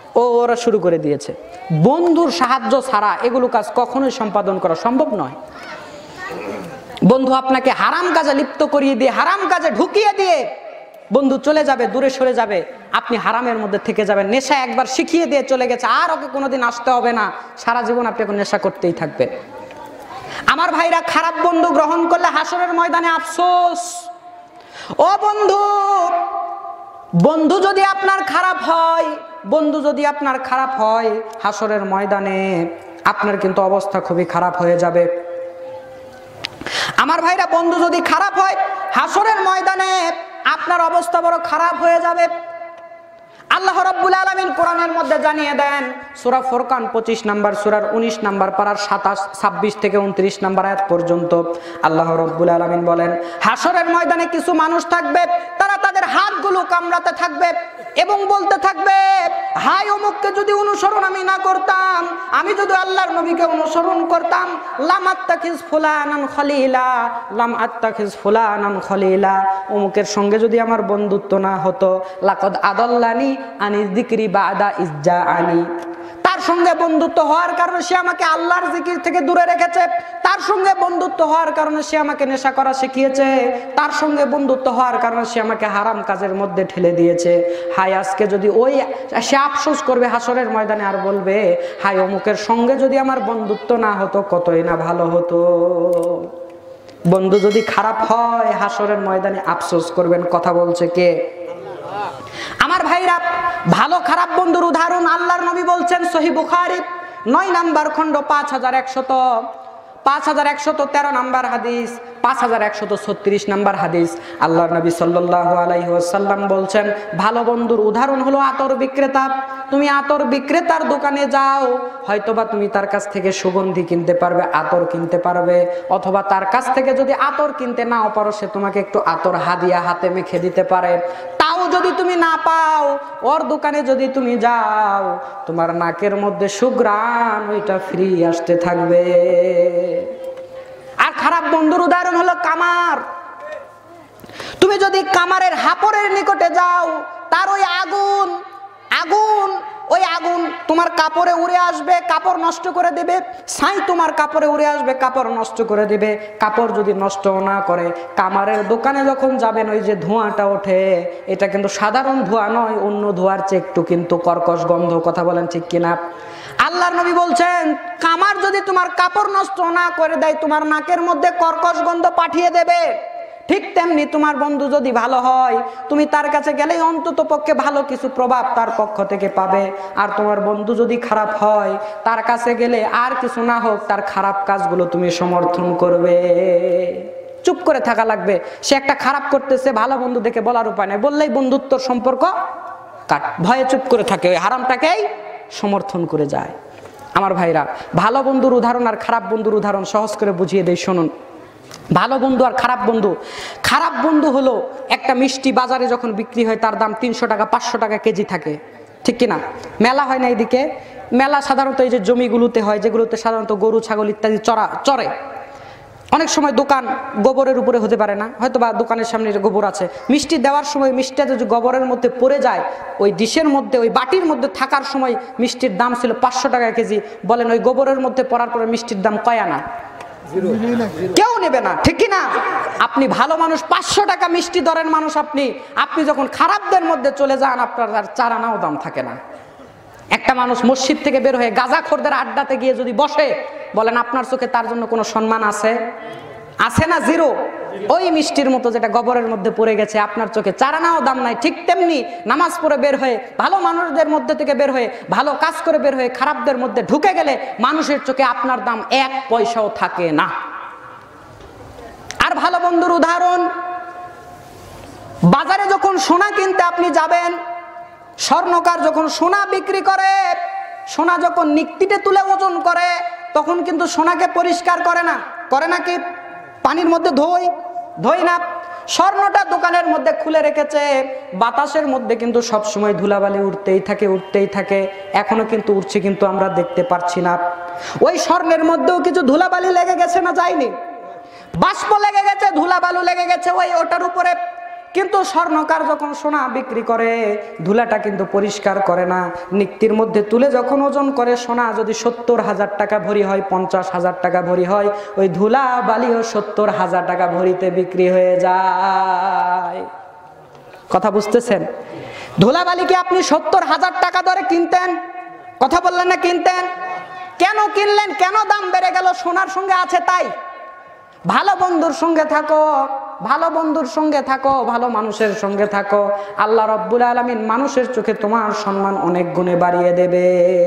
ওরা শুরু করে দিয়েছে। বন্ধুর সাহায্য ছাড়া এগুলো কাজ কখনোই সম্পাদন করা সম্ভব নয়। বন্ধু আপনাকে হারাম কাজে লিপ্ত করিয়ে দিয়ে, হারাম কাজে ঢুকিয়ে দিয়ে বন্ধু চলে যাবে, দূরে সরে যাবে, আপনি হারামের মধ্যে থেকে যাবেন। নেশা একবার শিখিয়ে দিয়ে চলে গেছে, আর ওকে কোনোদিন আসতে হবে না, সারা জীবন আপনি এখন নেশা করতেই থাকবেন। আমার ভাইরা, খারাপ বন্ধু গ্রহণ করলে হাসরের ময়দানে আফসোস। ও বন্ধু, বন্ধু যদি আপনার খারাপ হয়, বন্ধু যদি আপনার খারাপ হয়, হাসরের ময়দানে আপনার কিন্তু অবস্থা খুবই খারাপ হয়ে যাবে। আমার ভাইরা, বন্ধু যদি খারাপ হয়, হাসরের ময়দানে আপনার অবস্থা বড় খারাপ হয়ে যাবে। আল্লাহ রাব্বুল আলামিন কোরআনের মধ্যে জানিয়ে দেন, সূরা ফুরকান 25 নম্বর সূরার 19 নম্বর পারার 26 থেকে 29 নম্বর আয়াত পর্যন্ত আল্লাহ রাব্বুল আলামিন বলেন, হাসরের ময়দানে কিছু মানুষ থাকবে, তারা তাদের হাতগুলো কামড়াতে থাকবে এবং বলতে থাকবে, হায় অমুককে যদি অনুসরণ আমি না করতাম, আমি যদি আল্লাহর নবীকে অনুসরণ করতাম, লাম আত্তাখিজ ফুলানান খলিলা, লাম আত্তাখিজ ফুলানান খলিলা, অমুকের সঙ্গে যদি আমার বন্ধুত্ব না হতো, লাকাদ আদাল্লানি আনি যিকরি বাদা ইজ্জাআনি, তার সঙ্গে বন্ধুত্ব হওয়ার কারণে সে আমাকে আল্লাহর জিকির থেকে দূরে রেখেছে, তার সঙ্গে বন্ধুত্ব হওয়ার কারণে সে আমাকে নেশা করা শিখিয়েছে, তার সঙ্গে বন্ধুত্ব হওয়ার কারণে সে আমাকে হারাম কাজের মধ্যে ঠেলে দিয়েছে। হায় আজকে যদি ওই সে আফসোস করবে হাসরের ময়দানে, আর বলবে, হায় অমুকের সঙ্গে যদি আমার বন্ধুত্ব না হতো কতই না ভালো হতো। বন্ধু যদি খারাপ হয় হাসরের ময়দানে আফসোস করবেন। কথা বলছে কে? আমার ভাইরা, ভালো খারাপ বন্ধুর উদাহরণ আল্লাহর নবী বলছেন, সহিহ বুখারী 9 নম্বর খণ্ড 5113 নম্বর হাদিস, 5136 নম্বর হাদিস, আল্লাহর নবী সাল্লাল্লাহু আলাইহি ওয়াসাল্লাম বলছেন, ভালো বন্ধুর উদাহরণ হলো আতর বিক্রেতা। তুমি আতর বিক্রেতার দোকানে যাও, হয়তোবা তুমি তার কাছ থেকে সুগন্ধি কিনতে পারবে, আতর কিনতে পারবে, অথবা তার কাছ থেকে যদি আতর কিনতে নাও পারো, সে তোমাকে একটু আতর হাদিয়া হাতে মেখে দিতে পারে। তাও যদি তুমি না পাও, ওর দোকানে যদি তুমি যাও, তোমার নাকের মধ্যে সুঘ্রাণ ওইটা ফ্রি আসতে থাকবে। আর খারাপ বন্ধুর উদাহরণ হলো কামার। তুমি যদি কামারের হাপড়ের নিকটে যাও, তার ওই আগুন তোমার কাপড়ে উড়ে আসবে, কাপড় নষ্ট করে দেবে, ছাই তোমার কাপড়ে উড়ে আসবে, কাপড় নষ্ট করে দেবে। কাপড় যদি নষ্ট না করে, কামারের দোকানে যখন যাবেন, ওই যে ধোঁয়াটা ওঠে, এটা কিন্তু সাধারণ ধোঁয়া নয়, অন্য ধোঁয়ার চেয়ে একটু কিন্তু কর্কশ গন্ধ। কথা বলেন ঠিক কিনা? আল্লাহর নবী বলছেন, কামার যদি তোমার কাপড় নষ্ট না করে দেয়, তোমার নাকের মধ্যে কর্কশ গন্ধ পাঠিয়ে দেবে। ঠিক তেমনি তোমার বন্ধু যদি ভালো হয়, তুমি তার কাছে গেলেই অন্তত পক্ষে ভালো কিছু প্রভাব তার পক্ষ থেকে পাবে। আর তোমার বন্ধু যদি খারাপ হয়, তার কাছে গেলে আর কিছু না হোক, তার খারাপ কাজগুলো তুমি সমর্থন করবে। চুপ করে থাকা লাগবে। সে একটা খারাপ করতেছে, ভালো বন্ধু দেখে বলার উপায় নেই, বললেই বন্ধুত্বর সম্পর্ক কাট। ভয়ে চুপ করে থাকে, ওই হারামটাকেই সমর্থন করে যায়। আমার ভাইরা, ভালো বন্ধুর উদাহরণ আর খারাপ বন্ধুর উদাহরণ সহজ করে বুঝিয়ে দেই, শুনুন। ভালো বন্ধু আর খারাপ বন্ধু। খারাপ বন্ধু হলো একটা মিষ্টি বাজারে যখন বিক্রি হয়, তার দাম 300 টাকা 500 টাকা কেজি থাকে, ঠিক কিনা? মেলা হয় না এইদিকে? মেলা সাধারণত এই যে জমিগুলোতে হয়, যেগুলোতে সাধারণত গরু ছাগল ইত্যাদি চরে। অনেক সময় দোকান গোবরের উপরে হতে পারে না, হয়তো বা দোকানের সামনে গোবর আছে, মিষ্টি দেওয়ার সময় মিষ্টিটা যদি গোবরের মধ্যে পড়ে যায়, ওই ডিশের মধ্যে, ওই বাটির মধ্যে থাকার সময় মিষ্টির দাম ছিল 500 টাকা কেজি। বলেন ওই গোবরের মধ্যে পড়ার পরে মিষ্টির দাম কয় আনা? কেউ নেবে না, ঠিক কিনা? আপনি ভালো মানুষ, 500 টাকা মিষ্টি দরের মানুষ, আপনি যখন খারাপদের মধ্যে চলে যান, আপনার আর 4 আনাও দাম থাকে না। একটা মানুষ মসজিদ থেকে বের হয়ে গাঁজাখোরদের আড্ডাতে গিয়ে যদি বসে, বলেন আপনার চোখে তার জন্য কোনো সম্মান আছে? আছে না? জিরো। ওই মিষ্টির মতো যেটা গোবরের মধ্যে পড়ে গেছে, আপনার চোখে 4 আনাও দাম নাই। ঠিক তেমনি নামাজ পড়ে বের হয়ে, ভালো মানুষদের মধ্যে থেকে বের হয়ে, ভালো কাজ করে বের হয়ে খারাপদের মধ্যে ঢুকে গেলে মানুষের চোখে আপনার দাম 1 পয়সাও থাকে না। আর ভালো বন্ধুর উদাহরণ, বাজারে যখন সোনা কিনতে আপনি যাবেন, স্বর্ণকার যখন সোনা বিক্রি করে, সোনা যখন নিক্তিতে তুলে ওজন করে, তখন কিন্তু সোনাকে পরিষ্কার করে না কি? পানির মধ্যে ধোয় না। স্বর্ণটা দোকানের মধ্যে খুলে রেখেছে, বাতাসের মধ্যে কিন্তু সব সময় ধুলাবালি উঠতেই থাকে। এখনো কিন্তু উঠছে, কিন্তু আমরা দেখতে পারছি না। ওই স্বর্ণের মধ্যেও কিছু ধুলাবালি লেগে গেছে না? যায়নি? বাষ্প লেগে গেছে, ধুলাবালু লেগে গেছে, ওটার উপরে কিন্তু স্বর্ণকার যখন সোনা বিক্রি করে ধুলাটা কিন্তু পরিষ্কার করে না, নিক্তির মধ্যে তুলে যখন ওজন করে সোনা যদি 70,000 টাকা ভরি হয়, 50,000 টাকা ভরি হয়, ওই ধুলা বালিও 70,000 টাকা ভরিতে বিক্রি হয়ে যায়। কথা বুঝতেছেন? ধুলা বালিকে আপনি 70,000 টাকা দরে কিনতেন, কথা বললেন না কিনতেন? কেন কিনলেন? কেন দাম বেড়ে গেল? সোনার সঙ্গে আছে তাই। ভালো বন্ধুর সঙ্গে থাকো, ভালো বন্ধুর সঙ্গে থাকো, ভালো মানুষের সঙ্গে থাকো, আল্লাহ রাব্বুল আলামিন মানুষের চোখে তোমার সম্মান অনেক গুণে বাড়িয়ে দেবে।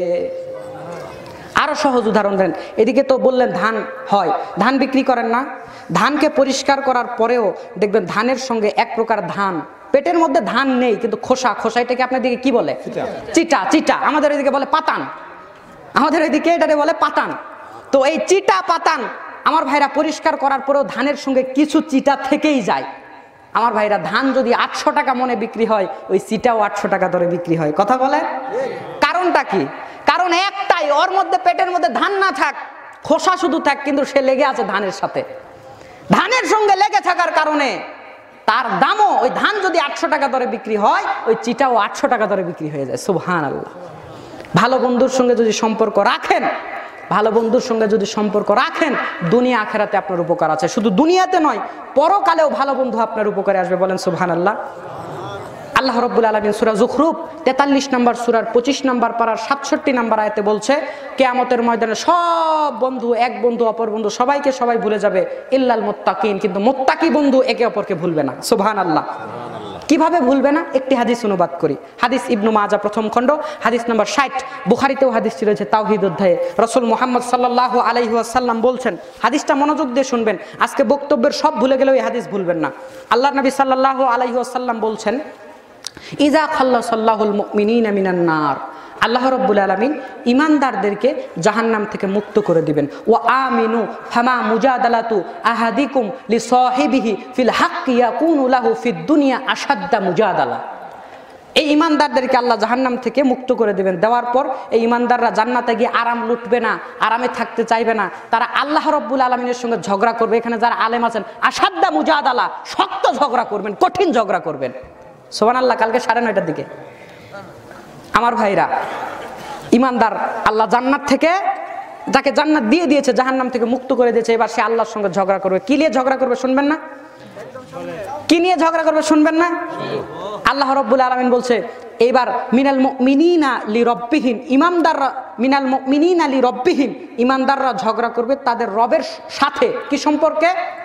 আরো সহজ উদাহরণ দেন। এদিকে তো বললেন ধান হয়, ধান বিক্রি করেন না? ধানকে পরিষ্কার করার পরেও দেখবেন ধানের সঙ্গে এক প্রকার ধান, পেটের মধ্যে ধান নেই কিন্তু খোসা, খোসাইটাকে আপনার দিকে কি বলে? চিটা। চিটা আমাদের এদিকে বলে পাতান, আমাদের এদিকে এটারে বলে পাতান। তো এই চিটা পাতান আমার ভাইরা পরিষ্কার করার পরেও ধানের সঙ্গে কিছু চিটা থেকেই যায়। আমার ভাইরা ধান যদি 800 টাকা মনে বিক্রি হয়, ওই চিটাও 800 টাকা দরে বিক্রি হয়। কথা বলে? কারণটা কি? কারণ একটাই, ওর মধ্যে পেটের মধ্যে ধান না থাক, খোসা শুধু থাক, কিন্তু সে লেগে আছে ধানের সাথে। ধানের সঙ্গে লেগে থাকার কারণে তার দামও, ওই ধান যদি 800 টাকা দরে বিক্রি হয়, ওই চিটাও 800 টাকা দরে বিক্রি হয়ে যায়। সুবহানাল্লাহ। ভালো বন্ধুর সঙ্গে যদি সম্পর্ক রাখেন, ভালো বন্ধুর সঙ্গে যদি সম্পর্ক রাখেন, দুনিয়া আখেরাতে আপনার উপকার আছে। শুধু দুনিয়াতে নয়, পরকালেও ভালো বন্ধু আপনার উপকারে আসবে। বলেন সুবহানাল্লাহ। আল্লাহ রাব্বুল আলামিন সূরা যুখরুফ 43 নম্বর সূরার 25 নম্বর পারার 67 নম্বর আয়াতে বলছে, কিয়ামতের ময়দানে সব বন্ধু, এক বন্ধু অপর বন্ধু সবাইকে সবাই ভুলে যাবে, ইল্লাল মুত্তাকিন, কিন্তু মুত্তাকি বন্ধু একে অপরকে ভুলবে না। সুবহানাল্লাহ। কিভাবে ভুলবে না? একটি হাদিস অনুবাদ করি। হাদিস ইবনু মাজাহ প্রথম খণ্ড, হাদিস নম্বর 60। বুখারীতেও হাদিসটি রয়েছে তাওহীদ অধ্যায়ে। রাসূল মুহাম্মদ সাল্লাল্লাহু আলাইহি ওয়াসাল্লাম বলছেন, হাদিসটা মনোযোগ দিয়ে শুনবেন, আজকে বক্তব্যের সব ভুলে গেলেও এই হাদিস ভুলবেন না। আল্লাহর নবী সাল্লাল্লাহু আলাইহি ওয়াসাল্লাম বলছেন, ইযা খাল্লাসাল্লাহুল মুমিনিনা মিনান নার, আল্লাহ রাব্বুল আলামিন ঈমানদারদেরকে জাহান্নাম থেকে মুক্ত করে দিবেন। ওয়া আমিনু ফামা মুজাদালাতু আহাদিকুম লিসাহিবিহি ফিল হাক্কি ইয়াকুনু লাহু ফিদ দুনিয়া আশাদ্দা মুজাদালা। এই ঈমানদারদেরকে আল্লাহ জাহান্নাম থেকে মুক্ত করে দিবেন। দেওয়ার পর এই ঈমানদাররা জান্নাতে গিয়ে আরাম লুটবে না, আরামে থাকতে চাইবে না, তারা আল্লাহ রাব্বুল আলামিনের সঙ্গে ঝগড়া করবে। এখানে যারা আলেম আছেন, আশাদ্দা মুজাদালা, শক্ত ঝগড়া করবেন, কঠিন ঝগড়া করবেন। সুবহানাল্লাহ। কালকে 9:30টার দিকে আমার ভাইরা, ঈমানদার আল্লাহ জান্নাত থেকে, যাকে জান্নাত দিয়ে দিয়েছে, জাহান্নাম থেকে মুক্ত করে দিয়েছে, এবার সে আল্লাহর সঙ্গে ঝগড়া করবে। কি নিয়ে ঝগড়া করবে শুনবেন না? কি নিয়ে ঝগড়া করবে শুনবেন না? আল্লাহ রাব্বুল আলামিন বলছে, এইবার মিনাল মুমিনিনা লিরাব্বিহিম, ঈমানদাররা মিনাল মুমিনিনা লিরাব্বিহিম, ঈমানদাররা ঝগড়া করবে তাদের রবের সাথে। কি সম্পর্কে?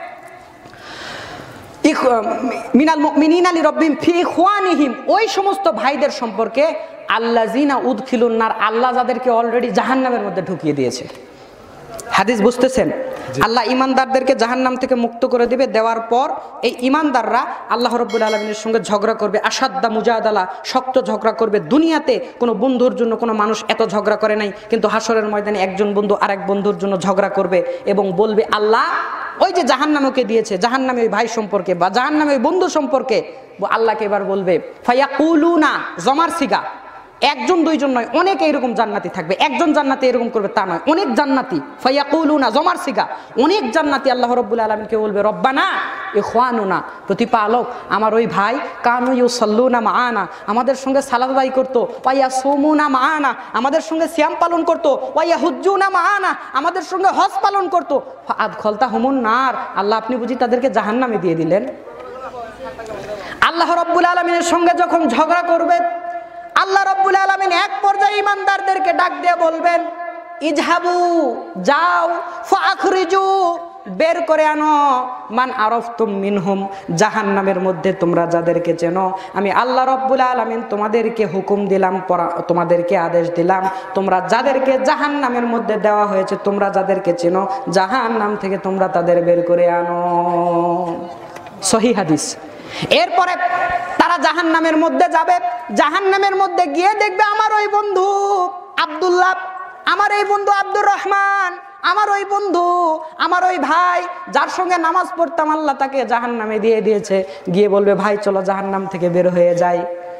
মিনাল মুমিনিনা লিরাব্বিহিম ফি ইখওয়ানিহিম, ওই সমস্ত ভাইদের সম্পর্কে, আল্লাযিনা উদখিলুন নার, আল্লাহ যাদেরকে অলরেডি জাহান্নামের মধ্যে ঢুকিয়ে দিয়েছে। হাদিস বুঝতেছেন? আল্লাহ ঈমানদারদেরকে জাহান্নাম থেকে মুক্ত করে দিবে। দেওয়ার পর এই ঈমানদাররা আল্লাহ রাব্বুল আলামিনের সঙ্গে ঝগড়া করবে, আশাদ্দা মুজাদালা, শক্ত ঝগড়া করবে। দুনিয়াতে কোনো বন্ধুর জন্য কোনো মানুষ এত ঝগড়া করে নাই, কিন্তু হাসরের ময়দানে একজন বন্ধু আরেক বন্ধুর জন্য ঝগড়া করবে এবং বলবে, আল্লাহ ওই যে জাহান্নামকে দিয়েছে, জাহান্নামে ওই ভাই সম্পর্কে বা জাহান্নামে ওই বন্ধু সম্পর্কে আল্লাহকে এবার বলবে, ফায়াকুলুনা, জমার সিগা, একজন দুইজন নয়, অনেক এইরকম জান্নাতি থাকবে। একজন জান্নাতি এরকম করবে তা নয়, অনেক জান্নাতি। ফায়াকুলুনা, জমার সিগা, অনেক জান্নাতি আল্লাহ রাব্বুল আলামিনকে বলবে, রব্বানা ইখওয়ানুনা, প্রতিপালক আমার ওই ভাই, কানু ইউসাল্লুনা মাআনা, আমাদের সঙ্গে সালাত আদায় করতো, ওয়া ইয়াসুমুনা মাআনা, আমাদের সঙ্গে সিয়াম পালন করতো, ওয়া ইয়াহুজ্জুনা মাআনা, আমাদের সঙ্গে হজ পালন করতো, ফাআদখালতাহুমুন নার, আল্লাহ আপনি বুঝি তাদেরকে জাহান্নামে দিয়ে দিলেন। আল্লাহ রাব্বুল আলামিনের সঙ্গে যখন ঝগড়া করবে, আল্লাহ রাব্বুল আলামিন এক পর্যায়ে ঈমানদারদেরকে ডাক দিয়ে বলবেন, ইজহাবু, যাও, ফাআখরিজু, বের করে আনো, মান আরাফতুম মিনহুম, জাহান্নামের মধ্যে তোমরা যাদেরকে চেনো, আমি আল্লাহ রাব্বুল আলামিন তোমাদেরকে হুকুম দিলাম, তোমাদেরকে আদেশ দিলাম, তোমরা যাদেরকে জাহান্নামের মধ্যে দেওয়া হয়েছে, তোমরা যাদেরকে চেনো, জাহান্নাম থেকে তোমরা তাদের বের করে আনো। সহিহ হাদিস। এরপরে তারা জাহান্নামের মধ্যে যাবে, জাহান্নামের মধ্যে গিয়ে দেখবে আমার ওই বন্ধু আব্দুল্লাহ, আমার এই বন্ধু আব্দুর রহমান, আমার ওই বন্ধু, আমার ওই ভাই, যার সঙ্গে নামাজ পড়তাম, আল্লাহ তাকে জাহান্নামে দিয়ে দিয়েছে। গিয়ে বলবে, ভাই চলো জাহান্নাম থেকে বের হয়ে যাই।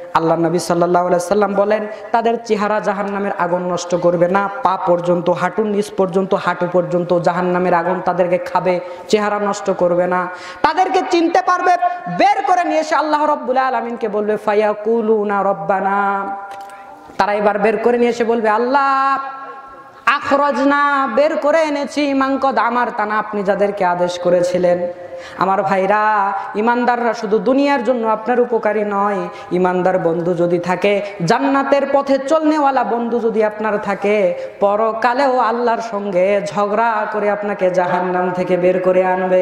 আল্লাহ নবী সাল্লাল্লাহু আলাইহি সাল্লাম বলেন তাদের চেহারা জাহান্নামের আগুন নষ্ট করবে না, পা পর্যন্ত, হাঁটুর নিচ পর্যন্ত, হাঁটু পর্যন্ত জাহান্নামের আগুন তাদেরকে খাবে, চেহারা নষ্ট করবে না। তাদেরকে চিনতে পারবে, বের করে নিয়ে এসে আল্লাহ রাব্বুল আলামিনকে বলবে ফায়াকুলুনা রব্বানা। তারা এবার বের করে নিয়ে এসে বলবে আল্লাহ আখরাজনা, বের করে এনেছি, মানকদ আমার তানা, আপনি যাদেরকে আদেশ করেছিলেন। আমার ভাইরা, ইমানদাররা শুধু দুনিয়ার জন্য আপনার উপকারী নয়, ইমানদার বন্ধু যদি থাকে, জান্নাতের পথে চলনেওয়ালা বন্ধু যদি আপনার থাকে, পরকালেও আল্লাহর সঙ্গে ঝগড়া করে আপনাকে জাহান্নাম থেকে বের করে আনবে।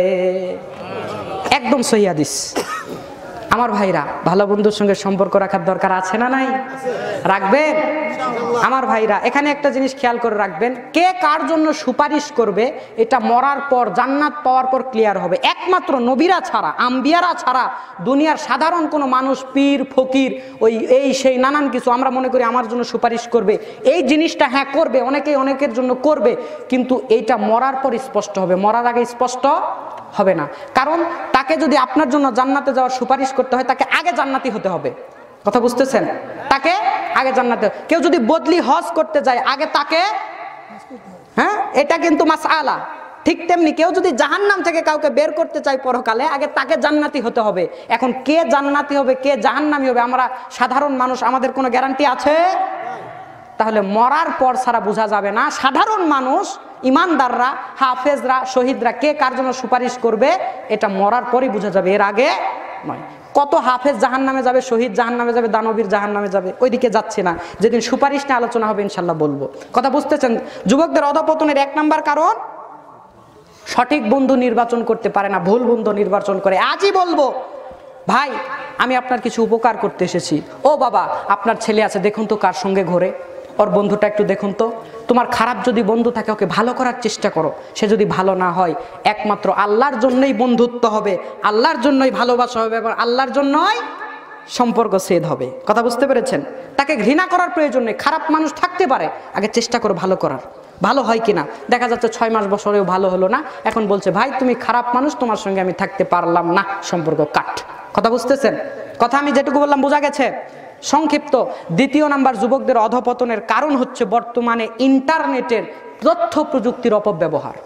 একদম সহিহ হাদিস। আমার ভাইরা, ভালো বন্ধুর সঙ্গে সম্পর্ক রাখার দরকার আছে না নাই? রাখবেন? আমার ভাইরা, এখানে একটা জিনিস খেয়াল করে রাখবেন, কে কার জন্য সুপারিশ করবে এটা মরার পর, জান্নাত পাওয়ার পর ক্লিয়ার হবে। একমাত্র নবীরা ছাড়া, আম্বিয়ারা ছাড়া দুনিয়ার সাধারণ কোনো মানুষ, পীর ফকির, ওই এই সেই নানান কিছু আমরা মনে করি আমার জন্য সুপারিশ করবে, এই জিনিসটা হ্যাঁ করবে, অনেকেই অনেকের জন্য করবে, কিন্তু এইটা মরার পর স্পষ্ট হবে, মরার আগে স্পষ্ট হবে না। কারণ তাকে যদি আপনার জন্য জান্নাতে যাওয়ার সুপারিশ করতে হয়, তাকে আগে জান্নাতি হতে হবে। কথা বুঝতেছেন? তাকে আগে জান্নাতে, কেউ যদি বদলি হজ করতে যায় আগে তাকে, হ্যাঁ, এটা কিন্তু মাসআলা। ঠিক তেমনি কেউ যদি জাহান্নাম থেকে কাউকে বের করতে চায় পরকালে, আগে তাকে জান্নাতি হতে হবে। এখন কে জান্নাতি হবে কে জাহান্নামী হবে আমরা সাধারণ মানুষ, আমাদের কোনো গ্যারান্টি আছে? তাহলে মরার পর ছাড়া বোঝা যাবে না সাধারণ মানুষ, ইমানদাররা, হাফেজরা, শহীদরা কে কার জন্য সুপারিশ করবে এটা মরার পরই বোঝা যাবে, এর আগে নয়। কত হাফেজ জাহান্নামে যাবে, শহীদ জাহান্নামে যাবে, দানবীর জাহান্নামে যাবে, ওইদিকে যাচ্ছে না। যেদিন সুপারিশ নিয়ে আলোচনা হবে ইনশাল্লাহ বলবো। কথা বুঝতেছেন? যুবকদের অধপতনের 1 নাম্বার কারণ সঠিক বন্ধু নির্বাচন করতে পারে না, ভুল বন্ধু নির্বাচন করে। আজই বলবো ভাই, আমি আপনার কিছু উপকার করতে এসেছি। ও বাবা, আপনার ছেলে আছে, দেখুন তো কার সঙ্গে ঘোরে, ওর বন্ধুটা একটু দেখুন তো। তোমার খারাপ যদি বন্ধু থাকে ওকে ভালো করার চেষ্টা করো, সে যদি ভালো না হয় একমাত্র আল্লাহর জন্যই বন্ধুত্ব হবে, আল্লাহর জন্যই ভালোবাসা হবে, এবং আল্লাহর জন্যই সম্পর্ক ছেদ হবে। কথা বুঝতে পেরেছেন? তাকে ঘৃণা করার প্রয়োজন নেই, খারাপ মানুষ থাকতে পারে, আগে চেষ্টা করো ভালো করার। ভালো হয় কিনা দেখা যাচ্ছে 6 মাস বছরেও ভালো হলো না, এখন বলছে ভাই তুমি খারাপ মানুষ, তোমার সঙ্গে আমি থাকতে পারলাম না, সম্পর্ক কাট। কথা বুঝতেছেন? কথা আমি যেটুকু বললাম বোঝা গেছে? সংক্ষিপ্ত 2 নাম্বার যুবকদের অধপতনের কারণ হচ্ছে বর্তমানে ইন্টারনেটের, তথ্য প্রযুক্তির অপব্যবহার।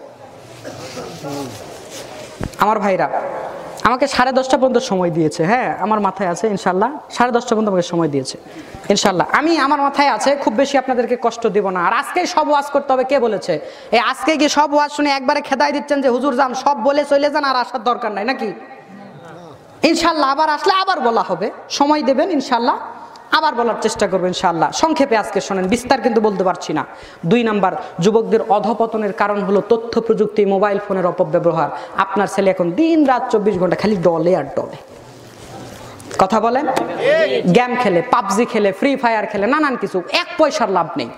আমার ভাইরা, আমাকে 10:30 পর্যন্ত সময় দিয়েছে, হ্যাঁ আমার মাথায় আছে ইনশাল্লাহ, 10:30 পর্যন্ত আমাকে সময় দিয়েছে ইনশাল্লাহ। আমি আমার মাথায় আছে, খুব বেশি আপনাদেরকে কষ্ট দেব না। আর আজকেই সব ওয়াজ করতে হবে, কে বলেছে? এই আজকে গিয়ে সব ওয়াজ শুনে একবারে খেদাই দিচ্ছেন যে হুজুর যান, সব বলে চলে যান, আর আসার দরকার নাই নাকি? ইনশাল্লাহ আবার আসলে আবার বলা হবে, সময় দেবেন ইনশাল্লাহ, আবার বলার চেষ্টা করবো ইনশাআল্লাহ। সংক্ষেপে আজকে শোনেন, বিস্তার কিন্তু বলতে পারছি না। 2 নাম্বার যুবকদের অধপতনের কারণ হলো তথ্য প্রযুক্তি, মোবাইল ফোনের অপব্যবহার। আপনার ছেলে এখন দিন রাত 24 ঘন্টা খালি ডলে আর ডলে। কথা বলেন? গেম খেলে, পাবজি খেলে, ফ্রি ফায়ার খেলে, নানান কিছু, 1 পয়সার লাভ নেই।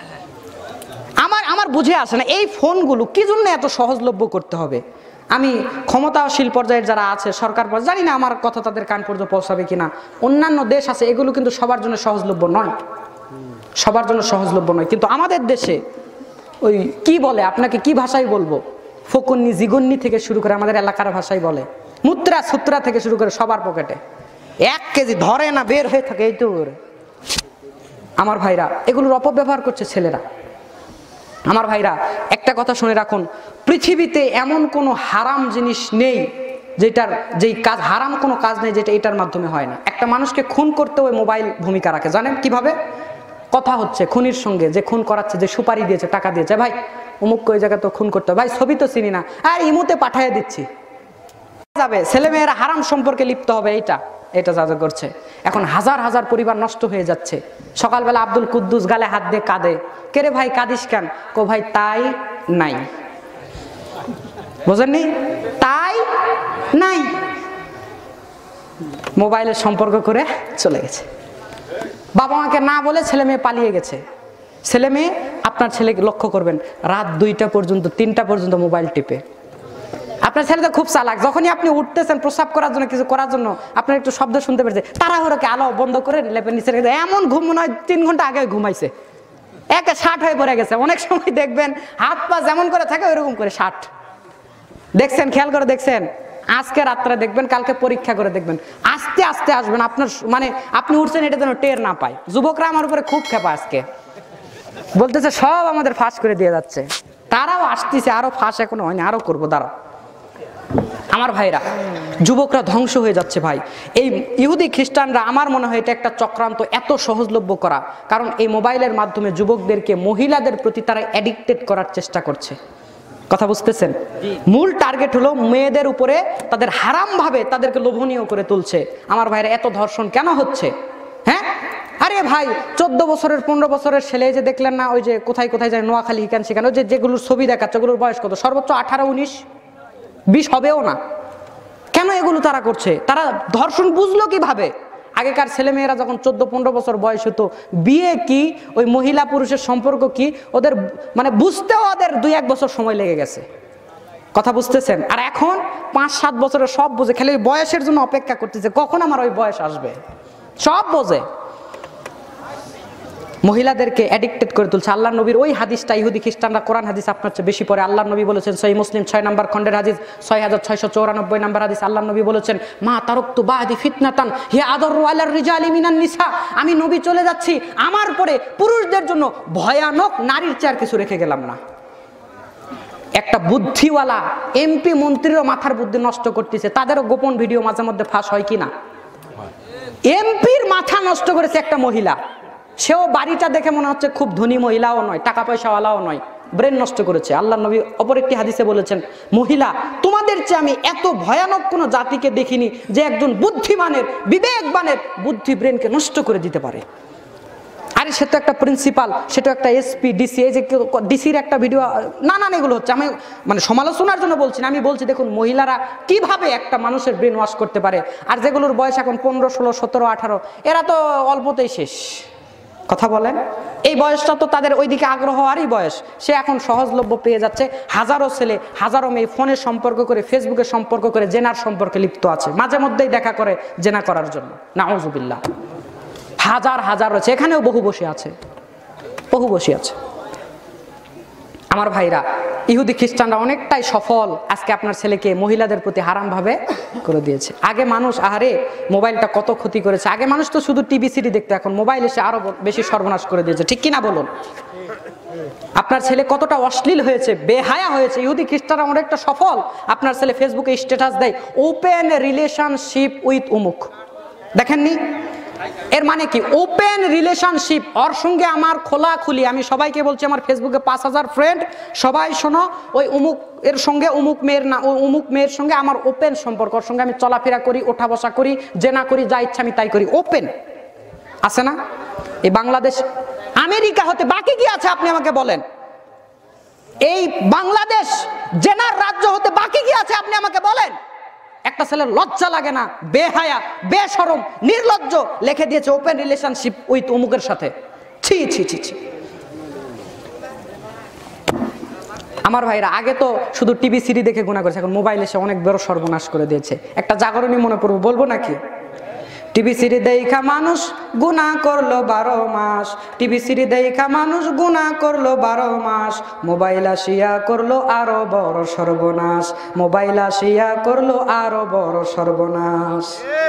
আমার বুঝে আসে না এই ফোনগুলো কি জন্য এত সহজলভ্য করতে হবে। আমি ক্ষমতাশীল পর্যায়ের যারা আছে, সরকার পর্যায়ে, জানি না আমার কথা তাদের কান পর্যন্ত পৌঁছাবে কিনা, অন্যান্য দেশ আছে, এগুলো কিন্তু সবার জন্য সহজলভ্য নয়, সবার জন্য সহজলভ্য নয়। কিন্তু আমাদের দেশে ওই কি বলে, আপনাকে কি ভাষায় বলবো, ফকুন্নি জিগন্নি থেকে শুরু করে আমাদের এলাকার ভাষায় বলে, মুত্রা সুত্রা থেকে শুরু করে সবার পকেটে 1 কেজি ধরে না বের হয়ে থাকে এই তো। আমার ভাইরা, এগুলোর অপব্যবহার করছে ছেলেরা। আমার ভাইরা, একটা কথা শুনে রাখুন, পৃথিবীতে এমন কোনো হারাম জিনিস নেই যেই কাজ, হারাম কোনো কাজ নেই যেটা এটার মাধ্যমে হয় না। একটা মানুষকে খুন করতে ওই মোবাইল ভূমিকা রাখে, জানেন কিভাবে? কথা হচ্ছে খুনির সঙ্গে, যে খুন করাচ্ছে, যে সুপারি দিয়েছে, টাকা দিয়েছে, ভাই অমুক ওই জায়গায় তো খুন করতে হবে, ভাই ছবি তো চিনি না, আর ইমুতে পাঠিয়ে দিচ্ছি যাবে, ছেলেমেয়েরা হারাম সম্পর্কে লিপ্ত হবে, এটা যা করছে। এখন হাজার হাজার পরিবার নষ্ট হয়ে যাচ্ছে। সকালবেলা আব্দুল কুদ্দুস গালে হাত দিয়ে কাঁদে, কে রে ভাই কাঁদিস কেন? কো ভাই তাই নাই, বোঝেননি? তাই নাই, মোবাইলের সম্পর্ক করে চলে গেছে। বাবা মাকে না বলে ছেলে মেয়ে পালিয়ে গেছে। ছেলে মেয়ে, আপনার ছেলেকে লক্ষ্য করবেন, রাত 2টা পর্যন্ত 3টা পর্যন্ত মোবাইল টিপে। আপনার ছেলে তো খুব চালাক, যখনই আপনি উঠতেছেন প্রস্রাব করার জন্য, কিছু করার জন্য, আপনার একটু শব্দ শুনতে পেরেছে, তাড়াহুড়োকে আলো বন্ধ করে লেপের নিচে রেখে, এমন ঘুম মনে হয় 3 ঘন্টা আগে ঘুমাইছে, একে 60 হয়ে পড়ে গেছে। অনেক সময় দেখবেন হাত পা যেমন করে থাকে ওইরকম করে 60। দেখছেন, খেয়াল করে দেখছেন? আজকে রাত্রে দেখবেন, কালকে পরীক্ষা করে দেখবেন, আস্তে আস্তে আস্তে আসবেন, আপনার মানে আপনি উঠছেন এটা যেন টের না পায়। যুবকরা আমার উপরে খুব খেপা আজকে, বলতেছে সব আমাদের ফাঁস করে দিয়ে যাচ্ছে। তারাও আসতেছে, আরো ফাঁস এখনো হয়নি, আরো করবো, দাঁড়াও। আমার ভাইরা, যুবকরা ধ্বংস হয়ে যাচ্ছে ভাই। এই ইহুদি খ্রিস্টানরা, আমার মনে হয় এটা একটা চক্রান্ত, এত সহজলভ্য করা। কারণ এই মোবাইলের মাধ্যমে যুবকদেরকে মহিলাদের প্রতি তারা অ্যাডিক্টেড করার চেষ্টা করছে। কথা বুঝতেছেন? মূল টার্গেট হলো মেয়েদের উপরে তাদের হারাম ভাবে তাদেরকে লোভনীয় করে তুলছে। আমার ভাইরা, এত ধর্ষণ কেন হচ্ছে? হ্যাঁ, আরে ভাই 14 বছরের 15 বছরের ছেলে যে দেখলেন না, ওই যে কোথায় কোথায় যায়, নোয়াখালী হিকান সেখানে, ওই যে যেগুলোর ছবি দেখাচ্ছে ওগুলোর বয়স কত? সর্বোচ্চ 18, 19, 20 হবেও না। কেন এগুলো তারা করছে? তারা ধর্ষণ বুঝলো কিভাবে? আগেকার ছেলেমেয়েরা যখন 14-15 বছর বয়স হতো, বিয়ে কি, ওই মহিলা পুরুষের সম্পর্ক কি, ওদের মানে বুঝতেও ওদের 2-1 বছর সময় লেগে গেছে। কথা বুঝতেছেন? আর এখন 5-7 বছরের সব বুঝে, খালি ওই বয়সের জন্য অপেক্ষা করতেছে, কখন আমার ওই বয়স আসবে। সব বোঝে, মহিলাদেরকে অ্যাডিক্টেড করে তুলছে। আল্লাহ নবীর ওই হাদিসটা ইহুদি খ্রিস্টানরা কোরআন হাদিস আপনার চেয়ে বেশি পড়ে। আল্লাহ নবী বলেছেন, সহিহ মুসলিম 6 নম্বর খণ্ডের হাদিস, 6694 নম্বর হাদিস, আল্লাহ নবী বলেছেন, মা তারাকতু বাদি ফিতনাতান হিয়া আদাররু আলার রিজালি মিনান নিসা। আমি নবী চলে যাচ্ছি, আমার পরে পুরুষদের জন্য ভয়ানক নারীর চেয়ে আর কিছু রেখে গেলাম না। একটা বুদ্ধিওয়ালা এমপি মন্ত্রীরও মাথার বুদ্ধি নষ্ট করতেছে, তাদেরও গোপন ভিডিও মাঝে মধ্যে ফাঁস হয় কিনা? এমপির মাথা নষ্ট করেছে একটা মহিলা, সেও বাড়িটা দেখে মনে হচ্ছে খুব ধনী মহিলাও নয়, টাকা পয়সাওয়ালাও নয়, ব্রেন নষ্ট করেছে। আল্লাহ নবী অপর একটি হাদিসে বলেছেন, মহিলা, তোমাদের চেয়ে আমি এত ভয়ানক কোনো জাতিকে দেখিনি যে একজন বুদ্ধিমানের, বিবেকবানের বুদ্ধি ব্রেনকে নষ্ট করে দিতে পারে। আরে সে তো একটা প্রিন্সিপাল, সেটা একটা এসপি, ডিসি, এই যে ডিসির একটা ভিডিও, নানান এগুলো হচ্ছে। আমি মানে সমালোচনার জন্য বলছি না, আমি বলছি দেখুন মহিলারা কিভাবে একটা মানুষের ব্রেন ওয়াশ করতে পারে। আর যেগুলোর বয়স এখন 15, 16, 17, 18, এরা তো অল্পতেই শেষ। কথা বলেন, এই বয়সটা তো তাদের ওইদিকে আগ্রহ হওয়ারই বয়স। সে এখন সহজলভ্য পেয়ে যাচ্ছে। হাজারো ছেলে, হাজারো মেয়ে ফোনের সম্পর্ক করে, ফেসবুকের সম্পর্ক করে জেনার সম্পর্কে লিপ্ত আছে, মাঝে মধ্যেই দেখা করে জেনা করার জন্য। নাউজুবিল্লাহ, হাজার হাজার রয়েছে, এখানেও বহু বসে আছে, বহু বসে আছে। আমার ভাইরা, ইহুদি খ্রিস্টানরা অনেকটাই সফল আজকে আপনার ছেলেকে মহিলাদের প্রতি হারাম ভাবে করে দিয়েছে। আগে মানুষ, আহারে মোবাইলটা কত ক্ষতি করেছে। আগে মানুষ তো শুধু টিভি সিডি দেখতো, এখন মোবাইল এসে আরো বেশি সর্বনাশ করে দিয়েছে, ঠিক কিনা বলুন? আপনার ছেলে কতটা অশ্লীল হয়েছে, বেহায়া হয়েছে। ইহুদি খ্রিস্টানরা অনেকটা সফল। আপনার ছেলে ফেসবুকে স্ট্যাটাস দেয়, ওপেন রিলেশনশিপ উইথ উমুক, দেখেননি? এর মানে কি? ওপেন রিলেশনশিপ, ওর সঙ্গে আমার খোলাখুলি। আমি সবাইকে বলছি, আমার ফেসবুকে 5000 ফ্রেন্ড, সবাই শোনো, ওই উমুক এর সঙ্গে, উমুক মেয়ের না, ওই উমুক মেয়ের সঙ্গে আমার ওপেন সম্পর্ক, ওর সঙ্গে আমি চলাফেরা করি, ওঠা বসা করি, জেনা করি, যা ইচ্ছা আমি তাই করি। ওপেন আছে না? এই বাংলাদেশ, আমেরিকা হতে বাকি কি আছে আপনি আমাকে বলেন? এই বাংলাদেশ জেনার রাজ্য হতে বাকি কি আছে আপনি আমাকে বলেন? একটা ছেলের লজ্জা লাগে না? বেহায়া, বেশরম, নির্লজ্জ লিখে দিয়েছে ওপেন রিলেশনশিপ উইথ অমুকের সাথে। ছি ছি ছি ছি। আমার ভাইরা, আগে তো শুধু টিভি সিডি দেখে গুনাহ করেছে, এখন মোবাইল এসে অনেক বড় সর্বনাশ করে দিয়েছে। একটা জাগরণী মনে পড়বো, বলবো নাকি? টিভি সিডি দেখা মানুষ গুনাহ করলো 12 মাস, টিভি সিডি দেখা মানুষ গুনাহ করলো 12 মাস, মোবাইল আসিয়া করলো আরো বড় সর্বনাশ, মোবাইল আসিয়া করলো আরো বড় সর্বনাশ।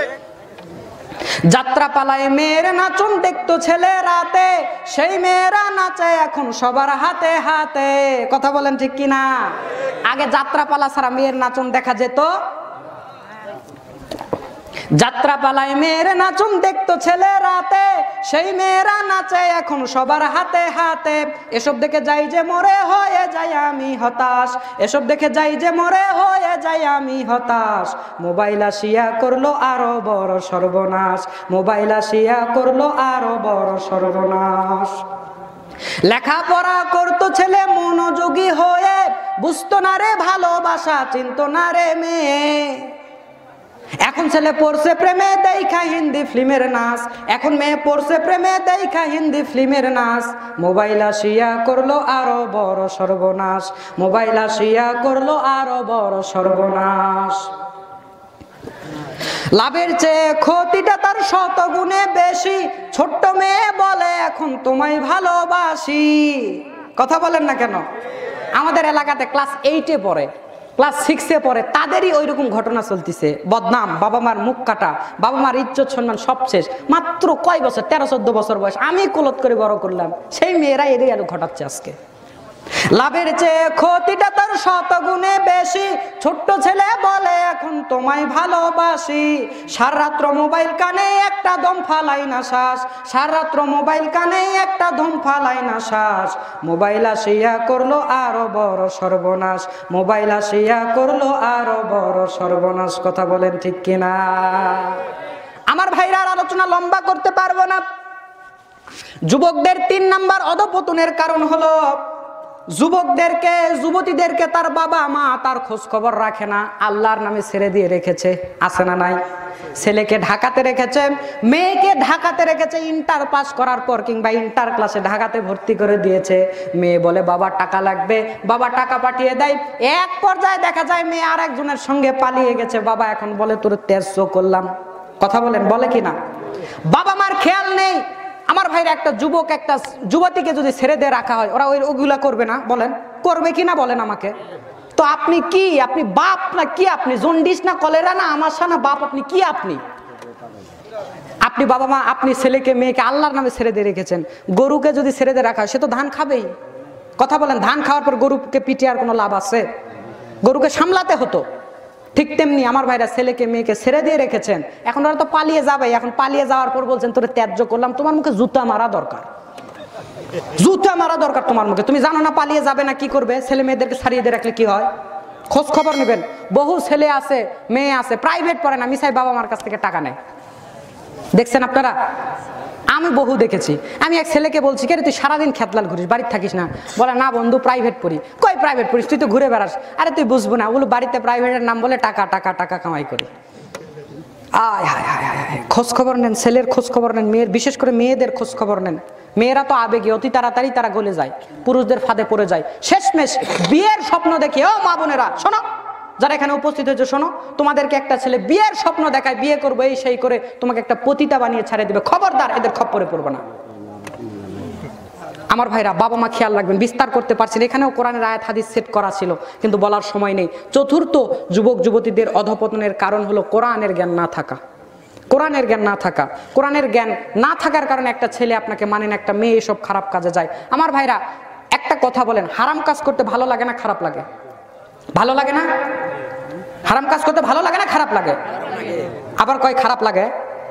যাত্রা পালায় মেয়ের নাচন দেখতো ছেলে রাতে, সেই মেয়েরা নাচে এখন সবার হাতে হাতে। কথা বলেন ঠিক কিনা? আগে যাত্রা পালা ছাড়া মেয়ের নাচন দেখা যেত? যাত্রা পালায় মেয়ের নাচন দেখতো ছেলে রাতে, সেই মেয়েরা নাচে এখন সবার হাতে হাতে। এসব দেখে যাই যে মরে হয়ে যাই আমি হতাশ, এসব দেখে যাই যে মরে হয়ে যাই আমি হতাশ। মোবাইল আসিয়া করলো আরো বড় সর্বনাশ, মোবাইল আসিয়া করলো আরো বড় সর্বনাশ। লেখাপড়া করতো ছেলে মনোযোগী হয়ে, বুঝতো না রে ভালোবাসা, চিনতো না রে মেয়ে। এখন ছেলে পড়ছে প্রেমে দেখা হিন্দি ফিল্মের নাচ, এখন মেয়ে পড়ছে প্রেমে দেখা হিন্দি ফিল্মের নাচ। মোবাইল আসিয়া করলো আরো বড় সর্বনাশ, মোবাইল আসিয়া করলো আরো বড় সর্বনাশ। লাভের চেয়ে ক্ষতিটা তার 100 গুণে বেশি, ছোট্ট মেয়ে বলে এখন তোমায় ভালোবাসি। কথা বলেন না কেন? আমাদের এলাকাতে ক্লাস 8-এ পড়ে, ক্লাস 6-এ পড়ে, তাদেরই ওইরকম ঘটনা চলতেছে, বদনাম, বাবা মার মুখ কাটা, বাবা মার ইজ্জত সম্মান সব শেষ। মাত্র কয় বছর, 13-14 বছর বয়স, আমি কোলত করে বড় করলাম, সেই মেয়েরা এদের আলো ঘটাচ্ছে আজকে। লাভের চেয়ে ক্ষতিটা তার 100 গুণে বেশি, ছোট্ট ছেলে বলে এখন তোমায় ভালোবাসি, সারারাত্র মোবাইল কানে একটা দম ফালাই না শ্বাস, সারারাত্র মোবাইল কানে একটা দম ফালাই না শ্বাস, মোবাইল আসিয়া করলো আরো বড় সর্বনাশ, মোবাইল আসিয়া করলো আরো বড় সর্বনাশ। কথা বলেন ঠিক কিনা? আমার ভাইরা আর আলোচনা লম্বা করতে পারবো না। যুবকদের 3 নাম্বার অধপতনের কারণ হলো যুবকদেরকে, যুবতীদেরকে তার বাবা মা তার খোঁজ খবর রাখে না, আল্লাহর নামে ছেড়ে দিয়ে রেখেছে। আছে না নাই? ছেলেকে ঢাকাতে রেখেছে, মেয়েকে ঢাকাতে রেখেছে, ইন্টার পাস করার পর কিংবা ইন্টার ক্লাসে ঢাকাতে ভর্তি করে দিয়েছে। মেয়ে বলে বাবা টাকা লাগবে, বাবা টাকা পাঠিয়ে দেয়। এক পর্যায়ে দেখা যায় মেয়ে আর একজনের সঙ্গে পালিয়ে গেছে, বাবা এখন বলে তোর তেজ করলাম। কথা বলেন, বলে কিনা? বাবা মার খেয়াল নেই। আমার ভাইরা, একটা যুবক একটা যুবতীকে যদি ছেড়ে দিয়ে রাখা হয়, ওরা ওইগুলা করবে না? বলেন, করবে কিনা বলেন আমাকে। তো আপনি কি, আপনি বাপ না কি? আপনি জন্ডিস না কলেরা না আমাশা না বাপ? আপনি কি? আপনি বাবা মা, আপনি ছেলেকে মেয়েকে আল্লাহর নামে ছেড়ে দিয়ে রেখেছেন। গরুকে যদি ছেড়ে দিয়ে রাখা হয়, সে তো ধান খাবেই। কথা বলেন, ধান খাওয়ার পর গরুকে পিটিয়ে আর কোনো লাভ আছে? গরুকে সামলাতে হতো। ঠিক তেমনি আমার ভাইরা ছেলেকে মেয়েকে ছেড়ে দিয়ে রেখেছেন, এখন ওরা তো পালিয়ে যাবে। এখন পালিয়ে যাওয়ার পর বলছেন তোরে ত্যায্য করলাম। তোমার মুখে জুতা মারা দরকার, জুতা মারা দরকার তোমার মুখে। তুমি জানো না পালিয়ে যাবে না, কি করবে? ছেলে মেয়েদেরকে ছাড়িয়ে দিয়ে রাখলে কি হয়? খোঁজ খবর নেবেন। বহু ছেলে আছে, মেয়ে আছে, প্রাইভেট পড়ে না, মিসাই বাবা মার কাছ থেকে টাকা নেয়। দেখছেন আপনারা? আমি বহু দেখেছি। আমি এক ছেলেকে বলছি, কে রে তুই সারাদিন খেতলাল ঘুরিস, বাড়িতে থাকিস না? বলে না বন্ধু, প্রাইভেট পড়ি। কই প্রাইভেট পড়িস? তুই তো ঘুরে বেড়াস। আরে তুই বুঝবো না, ওগুলো বাড়িতে প্রাইভেটের নাম বলে টাকা টাকা টাকা কামাই করি। আয় হায় হায় হায়, খোঁজ খবর নেন, ছেলের খোঁজ খবর নেন, মেয়ের, বিশেষ করে মেয়েদের খোঁজ খবর নেন। মেয়েরা তো আবেগে অতি তাড়াতাড়ি তারা গলে যায়, পুরুষদের ফাঁদে পড়ে যায়। শেষমেশ বিয়ের স্বপ্ন দেখে, ও মা বোনেরা শোনো, যারা এখানে উপস্থিত হয়েছে শোনো, তোমাদেরকে একটা ছেলে বিয়ের স্বপ্ন দেখায়, বিয়ে করবো এই সেই করে তোমাকে একটা পতিতা বানিয়ে ছাড়িয়ে দিবে। খবরদার, এদের খপ্পরে পড়বে না। আমার ভাইরা, বাবা মা খেয়াল রাখবেন। বিস্তার করতে পারছেন, এখানেও কোরআনের আয়াত হাদিস সেট করা ছিল, কিন্তু বলার সময় নেই। চতুর্থ যুবক যুবতীদের অধপতনের কারণ হলো কোরআনের জ্ঞান না থাকা। কোরআনের জ্ঞান না থাকা, কোরআনের জ্ঞান না থাকার কারণে একটা ছেলে আপনাকে মানে না, একটা মেয়ে এসব খারাপ কাজে যায়। আমার ভাইরা, একটা কথা বলেন, হারাম কাজ করতে ভালো লাগে না খারাপ লাগে? ভালো লাগে না? হারাম কাজ করতে ভালো লাগে না খারাপ লাগে? আবার কয় খারাপ লাগে।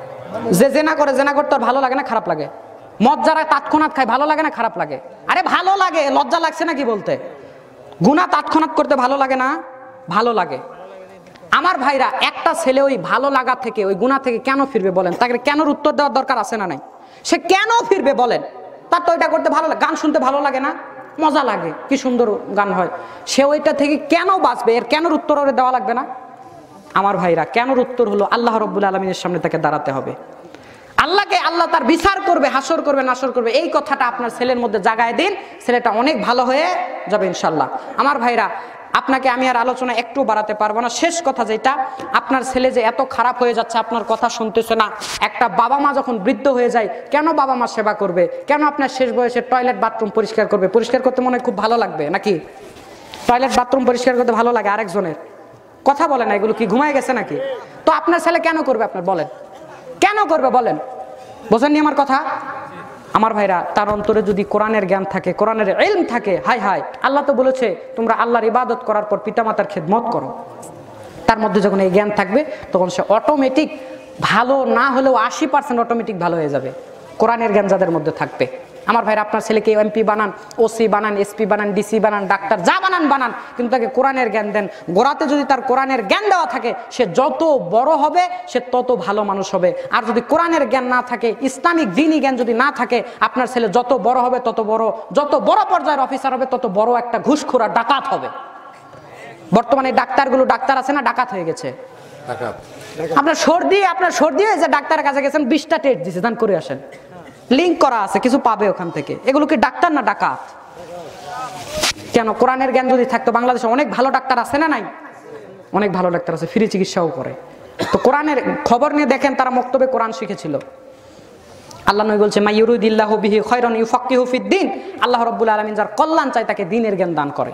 যে জেনা করে, জেনা করতে ভালো লাগে না খারাপ লাগে? মদ যারা তৎক্ষণাৎ খায়, ভালো লাগে না খারাপ লাগে? আরে ভালো লাগে, লজ্জা লাগছে নাকি বলতে? গুনাহ তৎক্ষণাৎ করতে ভালো লাগে না? ভালো লাগে। আমার ভাইরা, একটা ছেলে ওই ভালো লাগা থেকে, ওই গুনাহ থেকে কেন ফিরবে বলেন? তাকে কেন উত্তর দেওয়ার দরকার আছে না নাই? সে কেন ফিরবে বলেন? তার তো ওইটা করতে ভালো লাগে, গান শুনতে ভালো লাগে না? মজা লাগে, কি সুন্দর গান হয়। সে ওইটা থেকে কেন বাঁচবে? এর কেন উত্তর ওরে দেওয়া লাগবে না? আমার ভাইরা, কেন উত্তর হলো আল্লাহ রাব্বুল আলামিনের সামনে তাকে দাঁড়াতে হবে। আল্লাহকে, আল্লাহ তার বিচার করবে, হাসর করবে, নাসর করবে। এই কথাটা আপনার ছেলের মধ্যে জাগায় দিন, ছেলেটা অনেক ভালো হয়ে যাবে ইনশাল্লাহ। আমার ভাইরা, আপনাকে আমি আর আলোচনা একটু বাড়াতে পারবো না। শেষ কথা যেটা, আপনার ছেলে যে এত খারাপ হয়ে যাচ্ছে, আপনার কথা শুনতেছে না। একটা বাবা মা যখন বৃদ্ধ হয়ে যায়, কেন বাবা মা সেবা করবে? কেন আপনার শেষ বয়সে টয়লেট বাথরুম পরিষ্কার করবে? পরিষ্কার করতে মনে হয় খুব ভালো লাগবে নাকি? টয়লেট বাথরুম পরিষ্কার করতে ভালো লাগে আরেকজনের? কথা বলে না, এগুলো কি ঘুমায় গেছে নাকি? তো আপনার ছেলে কেন করবে? আপনার বলেন, কেন করবে বলেন? বোঝেননি আমার কথা? আমার ভাইরা, তার অন্তরে যদি কোরআনের জ্ঞান থাকে, কোরআনের ইলম থাকে, হায় হায়, আল্লাহ তো বলেছে তোমরা আল্লাহর ইবাদত করার পর পিতামাতার খেদমত করো। তার মধ্যে যখন এই জ্ঞান থাকবে, তখন সে অটোমেটিক, ভালো না হলেও 80% অটোমেটিক ভালো হয়ে যাবে, কোরআনের জ্ঞান যাদের মধ্যে থাকবে। আমার ভাইরা, আপনার ছেলেকে এমপি বানান, ওসি বানান, এসপি বানান, ডিসি বানান, ডাক্তার যা বানান বানান, কিন্তু তাকে কোরআনের জ্ঞান দেন। গোড়াতে যদি তার কোরআনের জ্ঞান দেওয়া থাকে, সে যত বড় হবে সে তত ভালো মানুষ হবে। আর যদি কোরআনের জ্ঞান না থাকে, ইসলামিক দ্বীনি জ্ঞান যদি না থাকে, আপনার ছেলে যত বড় হবে তত বড় পর্যায়ের অফিসার হবে, তত বড় একটা ঘুষখোর আর ডাকাত হবে। বর্তমানে ডাক্তারগুলো, ডাক্তার আছে না, ডাকাত হয়ে গেছে। আপনার সর্দি হয়েছে, ডাক্তারের কাছে গেছেন, 20টা টেস্ট দিচ্ছে, দান করে আসেন, লিঙ্ক করা আছে, কিছু পাবে ওখান থেকে। এগুলো কি ডাক্তার না ডাকাত? কেন? কোরআনের জ্ঞান যদি থাকতো, বাংলাদেশে অনেক ভালো ডাক্তার আছে না নাই? অনেক ভালো ডাক্তার আছে, ফ্রি চিকিৎসাও করে। তো কোরআনের খবর নিয়ে দেখেন, তারা মক্তবে কোরআন শিখেছিল। আল্লাহ নবী বলছে, মা ইউরিদিল্লাহু বিহি খায়রান ইউফাক্কিহু ফিদ্দিন। আল্লাহ রাব্বুল আলামিন যার কল্যাণ চায় তাকে দ্বীনের জ্ঞান দান করে।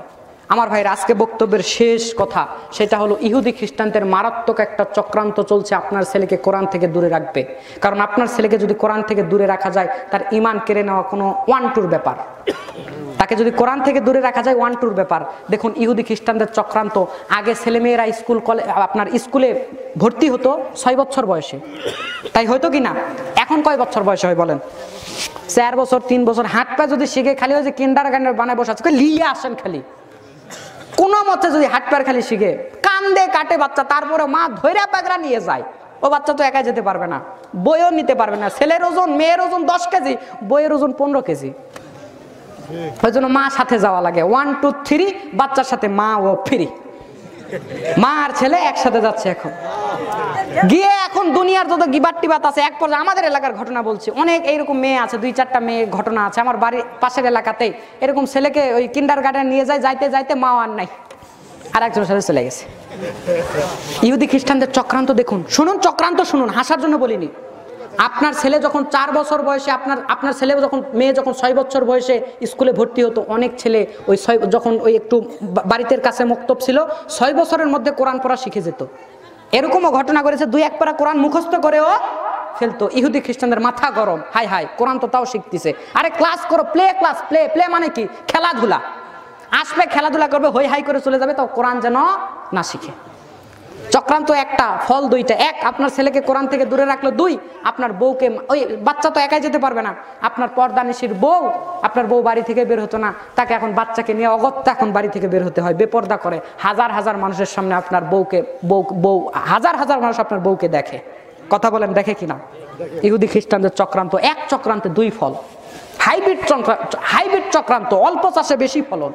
আমার ভাইয়ের আজকে বক্তব্যের শেষ কথা, সেটা হলো ইহুদি খ্রিস্টানদের মারাত্মক একটা চক্রান্ত চলছে আপনার ছেলেকে কোরআন থেকে দূরে রাখবে। কারণ আপনার ছেলেকে যদি কোরআন থেকে দূরে রাখা যায়, তার ঈমান কেড়ে নেওয়া কোনো 1-2 ব্যাপার। তাকে যদি কোরআন থেকে দূরে রাখা যায় 1-2 ব্যাপার। দেখুন ইহুদি খ্রিস্টানদের চক্রান্ত, আগে ছেলেমেয়েরা আপনার স্কুলে ভর্তি হতো 6 বছর বয়সে, তাই হয়তো কি না? এখন কয় বছর বয়সে হয় বলেন? 4 বছর 3 বছর। হাত পা যদি শিখে খালি ওই যে কিন্ডারগার্টেন বানায় বসে আছে, লিয়ে আসেন খালি কোনো মতে যদি হাত পার খালি শিখে, কান্দে কাটে বাচ্চা, তারপরে মা ধৈর্য পাগড়া নিয়ে যায়। ও বাচ্চা তো একা যেতে পারবে না, বইও নিতে পারবে না। ছেলের ওজন, মেয়ের ওজন 10 কেজি, বইয়ের ওজন 15 কেজি। ওই জন্য মা সাথে যাওয়া লাগে। 1 2 3 বাচ্চার সাথে মা ও ফ্রি, মা আর ছেলে একসাথে যাচ্ছে। এখন গিয়ে এখন দুনিয়ার যত গিবাট টিবাত আছে, এক পর্যায়ে আমাদের এলাকার ঘটনা বলছি, অনেক এইরকম মেয়ে আছে, 2-4টা মেয়ে ঘটনা আছে আমার বাড়ির পাশের এলাকাতেই। এরকম ছেলেকে ওই কিন্ডারগার্টেন নিয়ে যায়, যাইতে যাইতে মা আর নাই, আর একজনের সাথে চলে গেছে। ইহুদি খ্রিস্টানদের চক্রান্ত দেখুন, শুনুন চক্রান্ত শুনুন, হাসার জন্য বলিনি। আপনার ছেলে যখন 4 বছর বয়সে, আপনার ছেলে যখন, মেয়ে যখন 6 বছর বয়সে স্কুলে ভর্তি হতো, অনেক ছেলে ওই যখন ওই একটু বাড়িতে কাছে মক্তব ছিল, 6 বছরের মধ্যে কোরআন পড়া শিখে যেত। এরকমও ঘটনা করেছে, 2-1 পারা কোরআন মুখস্থ করেও ফেলতো। ইহুদি খ্রিস্টানদের মাথা গরম, হাই হাই কোরআন তো তাও শিখতেছে। আরে ক্লাস করো, প্লে ক্লাস, প্লে মানে কি? খেলাধুলা। আসবে খেলাধুলা করবে, হই হাই করে চলে যাবে, তাও কোরআন যেন না শিখে। চক্রান্ত একটা, ফল 2টা। 1, আপনার ছেলেকে কোরআন থেকে দূরে রাখলো। 2, আপনার বউকে, ওই বাচ্চা তো একাই যেতে পারবে না, আপনার পর্দানিশীর বউ, আপনার বউ বাড়ি থেকে বের হতো না, তাকে এখন বাচ্চাকে নিয়ে অগত্যা এখন বাড়ি থেকে বের হতে হয়, বেপর্দা করে। হাজার হাজার মানুষের সামনে আপনার বউ হাজার হাজার মানুষ আপনার বউকে দেখে। কথা বলেন, দেখে কিনা? ইহুদি খ্রিস্টানদের চক্রান্ত, 1 চক্রান্তে 2 ফল। হাইব্রিড চক্রান্ত, অল্প চাষে বেশি ফলন।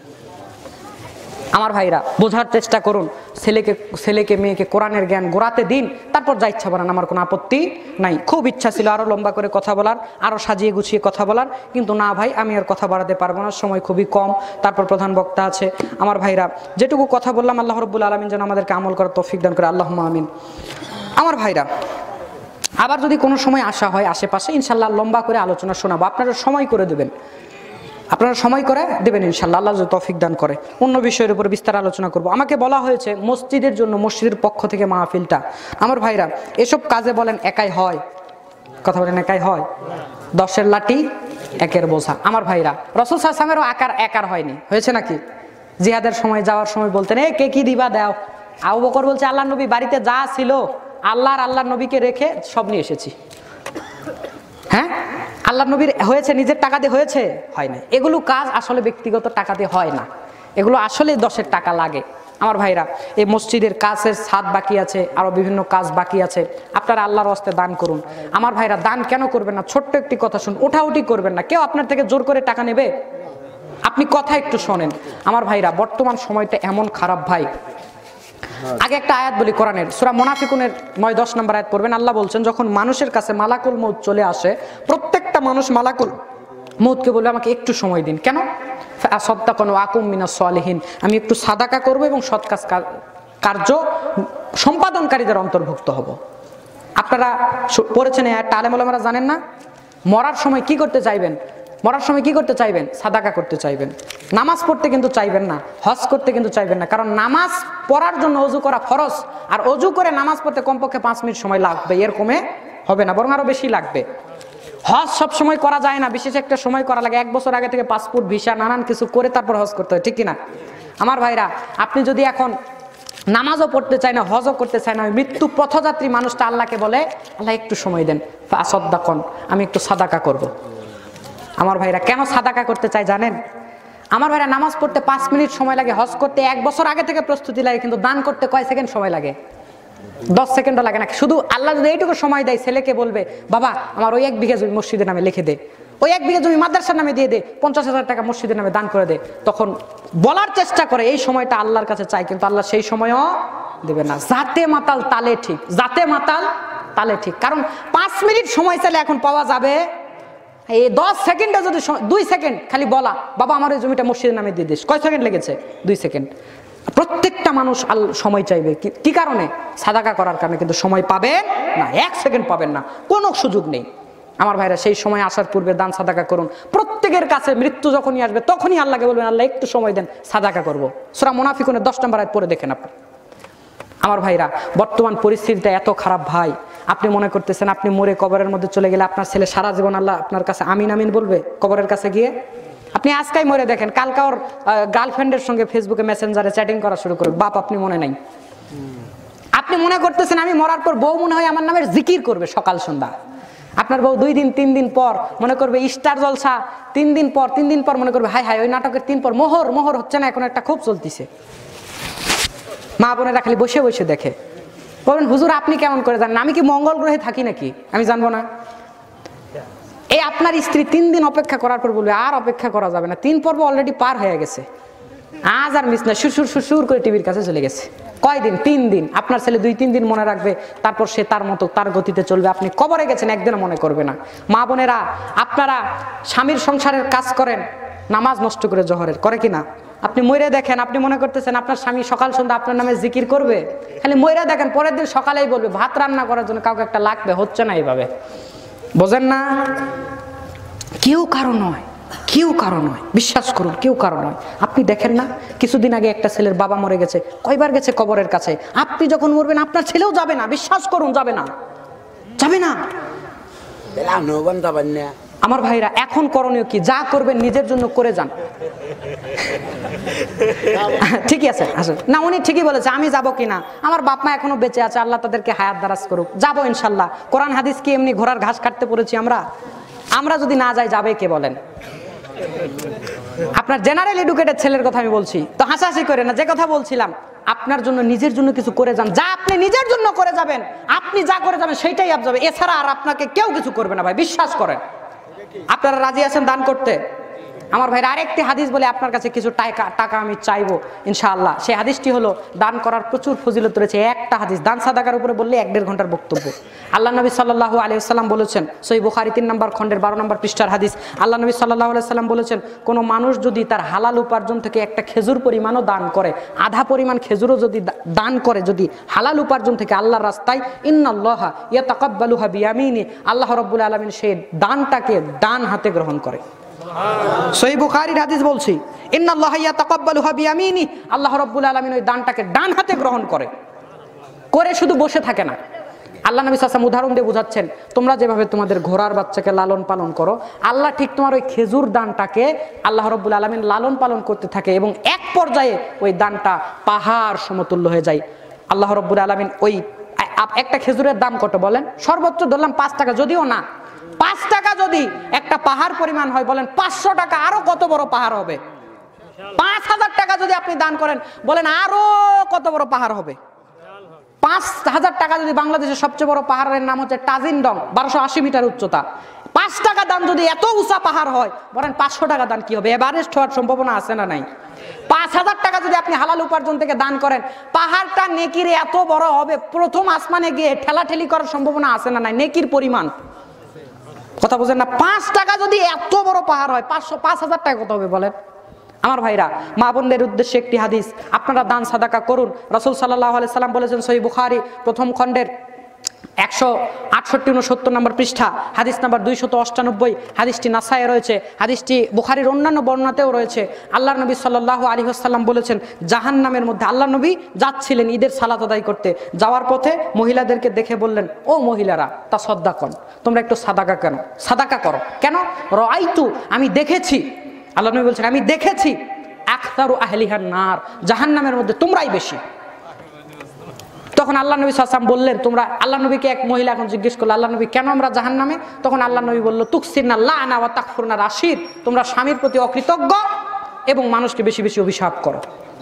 আমার ভাইরা বোঝার চেষ্টা করুন, ছেলেকে মেয়েকে কোরআনের জ্ঞান গোড়াতে দিন, তারপর যা ইচ্ছা বলেন, আমার কোনো আপত্তি নাই। খুব ইচ্ছা ছিল আরো লম্বা করে কথা বলার, আরো সাজিয়ে গুছিয়ে কথা বলার, কিন্তু না ভাই, আমি আর কথা বাড়াতে পারবো না, সময় খুবই কম। তারপর প্রধান বক্তা আছে। আমার ভাইরা যেটুকু কথা বললাম, আল্লাহ রাব্বুল আলামিন যেন আমাদেরকে আমল করার তৌফিক দান করে, আল্লাহুম্মা আমিন। আমার ভাইরা আবার যদি কোনো সময় আসা হয় আশেপাশে, ইনশাল্লাহ লম্বা করে আলোচনা শোনাবো, আপনারা সময় করে দেবেন, ইনশাল্লাহ, আল্লাহ যদি তৌফিক দান করে। অন্য বিষয়ের উপর বিস্তার আলোচনা করব। আমাকে বলা হয়েছে মসজিদের জন্য, মসজিদের পক্ষ থেকে মাহফিলটা। আমার ভাইরা এসব কাজে বলেন একাই হয়? কথা বলেন, একাই হয়? 10-এর লাঠি 1-এর বোঝা। আমার ভাইরা রাসূল সাল্লাল্লাহু আলাইহি ওয়াসাল্লামেরও একার হয়নি, হয়েছে নাকি? জিহাদের সময় যাওয়ার সময় বলতেন, কে কি দিবা দাও। আবু বকর বলছে, আল্লাহ নবী বাড়িতে যা ছিল আল্লাহর নবীকে রেখে সব নিয়ে এসেছি। হ্যাঁ, আল্লাহ নবীর হয়েছে নিজের টাকা দিয়ে, হয়েছে? হয় না। এগুলো কাজ আসলে ব্যক্তিগত টাকা দিয়ে হয় না, এগুলো আসলে 10-এর টাকা লাগে। আমার ভাইরা এই মসজিদের কাজের ছাদ বাকি আছে, আরো বিভিন্ন কাজ বাকি আছে, আপনারা আল্লাহর রাস্তায় দান করুন। আমার ভাইরা দান কেন করবেন না? ছোট্ট একটি কথা শুন, ওঠাউঠি করবেন না, কেউ আপনার থেকে জোর করে টাকা নেবে? আপনি কথা একটু শোনেন। আমার ভাইরা বর্তমান সময়টা এমন খারাপ ভাই, আগে একটা আয়াত বলি কোরআনের, সূরা মুনাফিকুনের 9-10 নম্বর আয়াত পড়বেন। আল্লাহ বলছেন, যখন মানুষের কাছে মালাকুল মউত চলে আসে, প্রত্যেকটা মানুষ মালাকুল মউতকে বলবে, আমাকে একটু সময় দিন। কেন? ফাসাদদাকুন ওয়া আকুম মিনাস সালিহিন, আমি একটু সাদাকা করব এবং সৎ কার্য সম্পাদনকারীদের অন্তর্ভুক্ত হব। আপনারা পড়েছেন এই আয়াতটা, আলেম ওলামারা জানেন না? মরার সময় কি করতে চাইবেন? মরার সময় কি করতে চাইবেন? সাদাকা করতে চাইবেন। নামাজ পড়তে কিন্তু চাইবেন না, হজ করতে কিন্তু চাইবেন না, কারণ নামাজ পড়ার জন্য অজু করা ফরজ, আর অজু করে নামাজ পড়তে কমপক্ষে 5 মিনিট সময় লাগবে, এর কমে হবে না, বরং আরো বেশি লাগবে। হজ সব সময় করা যায় না, বিশেষ একটা সময় করা লাগে, 1 বছর আগে থেকে পাসপোর্ট, ভিসা, নানান কিছু করে তারপর হজ করতে হয়, ঠিক কিনা? আমার ভাইরা আপনি যদি এখন নামাজও পড়তে চায় না, হজও করতে চায় না, মৃত্যু পথযাত্রী মানুষটা আল্লাহকে বলে, আল্লাহ একটু সময় দেন, ফাসাদদাকুন, আমি একটু সাদাকা করব। আমার ভাইরা কেন সাদাকা করতে চাই জানেন? আমার ভাইরা নামাজ পড়তে 5 মিনিট সময় লাগে, হজ করতে 1 বছর আগে থেকে প্রস্তুতি লাগে, কিন্তু দান করতে কয় সেকেন্ড সময় লাগে? 10 সেকেন্ডও লাগে না। শুধু আল্লাহ যদি এইটুকু সময় দেয়, ছেলেকে বলবে, বাবা আমার ওই 1 বিঘা জমি মসজিদের নামে লিখে দে, ওই 1 বিঘা জমি মাদ্রাসার নামে দিয়ে দে, 50,000 টাকা মসজিদের নামে দান করে দে, তখন বলার চেষ্টা করে এই সময়টা আল্লাহর কাছে চাই, কিন্তু আল্লাহ সেই সময়ও দেবে না। জাতে মাতাল তালে ঠিক, জাতে মাতাল তালে ঠিক। কারণ 5 মিনিট সময় চাইলে এখন পাওয়া যাবে, এই 10 সেকেন্ডে যদি 2 সেকেন্ড খালি বলা, বাবা আমার এই জমিটা মসজিদের নামে দিয়ে দিস, কয় সেকেন্ড লেগেছে? 2 সেকেন্ড। প্রত্যেকটা মানুষ সময় চাইবে, কি কারণে? সাদাকা করার কারণে, কিন্তু সময় পাবেন না, 1 সেকেন্ড পাবেন না, কোনো সুযোগ নেই। আমার ভাইরা সেই সময় আসার পূর্বে দান সাদাকা করুন। প্রত্যেকের কাছে মৃত্যু যখনই আসবে তখনই আল্লাহকে বলবেন, আল্লাহ একটু সময় দেন, সাদাকা করব। সূরা মুনাফিকুনের 10 নম্বর আয়াত পড়ে দেখেন আপনি। আমার ভাইরা, বর্তমান পরিস্থিতিটা এত খারাপ ভাই, আপনি মনে করতেছেন আপনি মরে কবরের মধ্যে চলে গেলে আপনার ছেলে সারা জীবন আল্লাহ আপনার কাছে আমিন আমিন বলবে কবরের কাছে গিয়ে? আপনি আজকাই মরে দেখেন, কালকা ওর গার্লফ্রেন্ডের সঙ্গে ফেসবুকে মেসেঞ্জারে চ্যাটিং করা শুরু করবে, বাপ আপনি মনে নাই। আপনি মনে করতেছেন আমি মরার পর বউ মনে হয় আমার নামের জিকির করবে সকাল সন্ধ্যা। আপনার বউ 2 দিন 3 দিন পর মনে করবে স্টার জলসা, 3 দিন পর মনে করবে হাই হাই ওই নাটকের 3 পর মোহর হচ্ছে না, এখন একটা খুব চলতিছে। মা বোনেরা খালি বসে বসে দেখে, বলবেন হুজুর আপনি কেমন করে জানেন? আমি কি মঙ্গল গ্রহে থাকি নাকি? আমি জানবো না? এই আপনার স্ত্রী 3 দিন অপেক্ষা করার পর বলবে আর অপেক্ষা করা যাবে না, 3 পর্ব অলরেডি পার হয়ে গেছে, আজ আর মিস না, সুর করে টিভির কাছে চলে গেছে। কয়দিন? 3 দিন। আপনার ছেলে 2-3 দিন মনে রাখবে, তারপর সে তার মতো তার গতিতে চলবে। আপনি কবরে গেছেন একদিনও মনে করবে না। মা বোনেরা, আপনারা স্বামীর সংসারের কাজ করেন, নামাজ নষ্ট করে জোহরের করে কিনা? আপনি মইরা দেখেন, আপনি মনে করতেছেন আপনার স্বামী সকাল সন্ধ্যা আপনার নামে জিকির করবে, খালি মইরা দেখেন পরের দিন সকালেই বলবে ভাত রান্না করার জন্য কাউকে একটা লাগবে, হচ্ছে না এইভাবে। বোঝেন না? কেউ কারো নয়, বিশ্বাস করুন, কেউ কারো নয়। আপনি দেখেন না কিছুদিন আগে একটা ছেলের বাবা মরে গেছে, কয়বার গেছে কবরের কাছে? আপনি যখন মরবেন আপনার ছেলেও যাবে না, বিশ্বাস করুন, যাবে না। আমার ভাইরা, এখন করণীয় কি? যা করবেন নিজের জন্য করে যান। ঠিকই আছে, আসেন না, উনি ঠিকই বলেছে। আমি যাব কিনা, আমার বাপ মা এখনো বেঁচে আছে, আল্লাহ তাদেরকে হায়াত দারাজ করুক, যাবো ইনশাল্লাহ। কোরআন হাদিস কি এমনি ঘোড়ার ঘাস কাটতে পড়েছি আমরা যদি না যাই যাবে কে বলেন? আপনার জেনারেল এডুকেটেড ছেলের কথা আমি বলছি, তো হাসাহাসি করে না। যে কথা বলছিলাম, আপনার জন্য নিজের জন্য কিছু করে যান। যা আপনি নিজের জন্য করে যাবেন, আপনি যা করে যাবেন সেইটাই আপ যাবে, এছাড়া আর আপনাকে কেউ কিছু করবে না ভাই, বিশ্বাস করেন। আপনারা রাজি আছেন দান করতে? আমার ভাইরা, আরেকটি হাদিস বলে আপনার কাছে কিছু টাকা আমি চাইবো ইনশাআল্লাহ। সেই হাদিসটি হলো, দান করার প্রচুর ফজিলত রয়েছে। একটা হাদিস দান সাদাকার উপরে বললে 1-1.5 ঘন্টার বক্তব্য। আল্লাহ নবী সাল্লাল্লাহু আলাইহি ওয়াসাল্লাম বলেছেন, সহিহ বুখারী 3 নম্বর খণ্ডের 12 নম্বর পৃষ্ঠার হাদিস, আল্লাহ নবী সাল্লাল্লাহু আলাইহি ওয়াসাল্লাম বলেছেন, কোনো মানুষ যদি তার হালাল উপার্জন থেকে একটা খেজুর পরিমাণও দান করে, আধা পরিমাণ খেজুরও যদি দান করে, যদি হালাল উপার্জন থেকে আল্লাহর রাস্তায়, ইন্নাল্লাহা ইয়াতাকাব্বালুহা বিয়ামিনি, আল্লাহ রাব্বুল আলামিন সেই দানটাকে ডান হাতে গ্রহণ করে। সহিহ বুখারীর হাদিস বলছি, ইন্নাল্লাহা ইয়াতাকাব্বালুহা বিয়ামিনি, আল্লাহ রাব্বুল আলামিন ওই দানটাকে ডান হাতে গ্রহণ করে শুধু বসে থাকে না। আল্লাহ নবী সাল্লাল্লাহু আলাইহি ওয়াসাল্লাম উদাহরণ দিয়ে বুঝাচ্ছেন, তোমরা যেভাবে তোমাদের ঘোড়ার বাচ্চাকে লালন পালন করো, আল্লাহ ঠিক তোমার ওই খেজুর দানটাকে আল্লাহ রাব্বুল আলামিন লালন পালন করতে থাকে, এবং এক পর্যায়ে ওই দানটা পাহাড় সমতুল্য হয়ে যায়। আল্লাহ রাব্বুল আলামিন ওই একটা খেজুরের দাম কত বলেন? সর্বোচ্চ ধরলাম 5 টাকা, যদিও না 5 টাকা যদি একটা পাহাড় পরিমাণ হয়, বলেন 500 টাকা আরো কত বড় পাহাড় হবে? 5000 টাকা যদি আপনি দান করেন, বলেন আরো কত বড় পাহাড় হবে? 5000 টাকা যদি, বাংলাদেশের সবচেয়ে বড় পাহাড়ের নাম হচ্ছে টাজিনডং, 1280 মিটার উচ্চতা। 5 টাকা দান যদি এত উঁচা পাহাড় হয়, বলেন 500 টাকা দান কি হবে? এভারেস্ট হওয়ার সম্ভাবনা আছে না নাই? 5000 টাকা যদি আপনি হালাল উপার্জন থেকে দান করেন, পাহাড়টা নেকির এত বড় হবে, প্রথম আসমানে গিয়ে ঠেলাঠেলি করার সম্ভাবনা আছে না নাই? নেকির পরিমাণ, কথা বুঝেন না? 5 টাকা যদি এত বড় পাহাড় হয়, 5000 টাকা কত হবে বলেন? আমার ভাইরা, মা বোনদের উদ্দেশ্যে একটি হাদিস, আপনারা দান সাদাকা করুন। রাসূল সাল্লাল্লাহু আলাইহি সাল্লাম বলেছেন, সহিহ বুখারী প্রথম খণ্ডের 168-69 নম্বর পৃষ্ঠা, হাদিস নাম্বার 298, হাদিসটি নাসায়ে রয়েছে, হাদিসটি বুখারীর অন্যান্য বর্ণনাতেও রয়েছে। আল্লাহর নবী সাল্লাল্লাহু আলাইহি ওয়াসাল্লাম বলেছেন, জাহান্নামের মধ্যে আল্লাহর নবী যাচ্ছিলেন ঈদের সালাত আদায় করতে, যাওয়ার পথে মহিলাদেরকে দেখে বললেন, ও মহিলারা, তাসাদ্দাকুন, তোমরা একটু সাদাকা করো। কেন? রাআইতু, আমি দেখেছি, আল্লাহর নবী বলছেন, আমি দেখেছি, আকসারু আহলিহান নার, জাহান্নামের মধ্যে তোমরাই বেশি। তখন আল্লাহ নবী সাল্লাল্লাহু আলাইহি ওয়াসাল্লাম বললেন, তোমরা, আল্লাহ নবীকে এক মহিলা এখন জিজ্ঞেস করলো, আল্লাহ নবী কেন আমরা জাহান্নামে? তখন আল্লাহ নবী বলল, তুকসিরনা লা'না ওয়া তাকফুরনা রাশিদ, তোমরা স্বামীর প্রতি অকৃতজ্ঞ এবং মানুষকে বেশি বেশি অভিশাপ করো।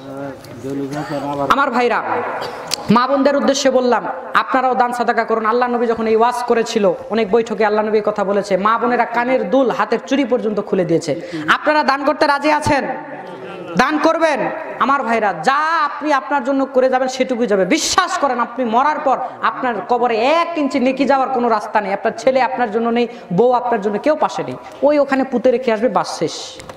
আমার ভাইরা, মা বোনদের উদ্দেশ্যে বললাম, আপনারাও দান সাদাকা করুন। আল্লাহ নবী যখন এই ওয়াজ করেছিল, অনেক বৈঠকে আল্লাহ নবী কথা বলেছে, মা বোনেরা কানের দুল হাতের চুড়ি পর্যন্ত খুলে দিয়েছে। আপনারা দান করতে রাজি আছেন? দান করবেন? আমার ভাইরা, যা আপনি আপনার জন্য করে যাবেন সেটুকুই যাবে। বিশ্বাস করেন, আপনি মরার পর আপনার কবরে 1 ইঞ্চি নেকি যাওয়ার কোনো রাস্তা নেই। আপনার ছেলে আপনার জন্য নেই, বউ আপনার জন্য, কেউ পাশে নেই। ওখানে পুঁতে রেখে আসবে, বাস শেষ।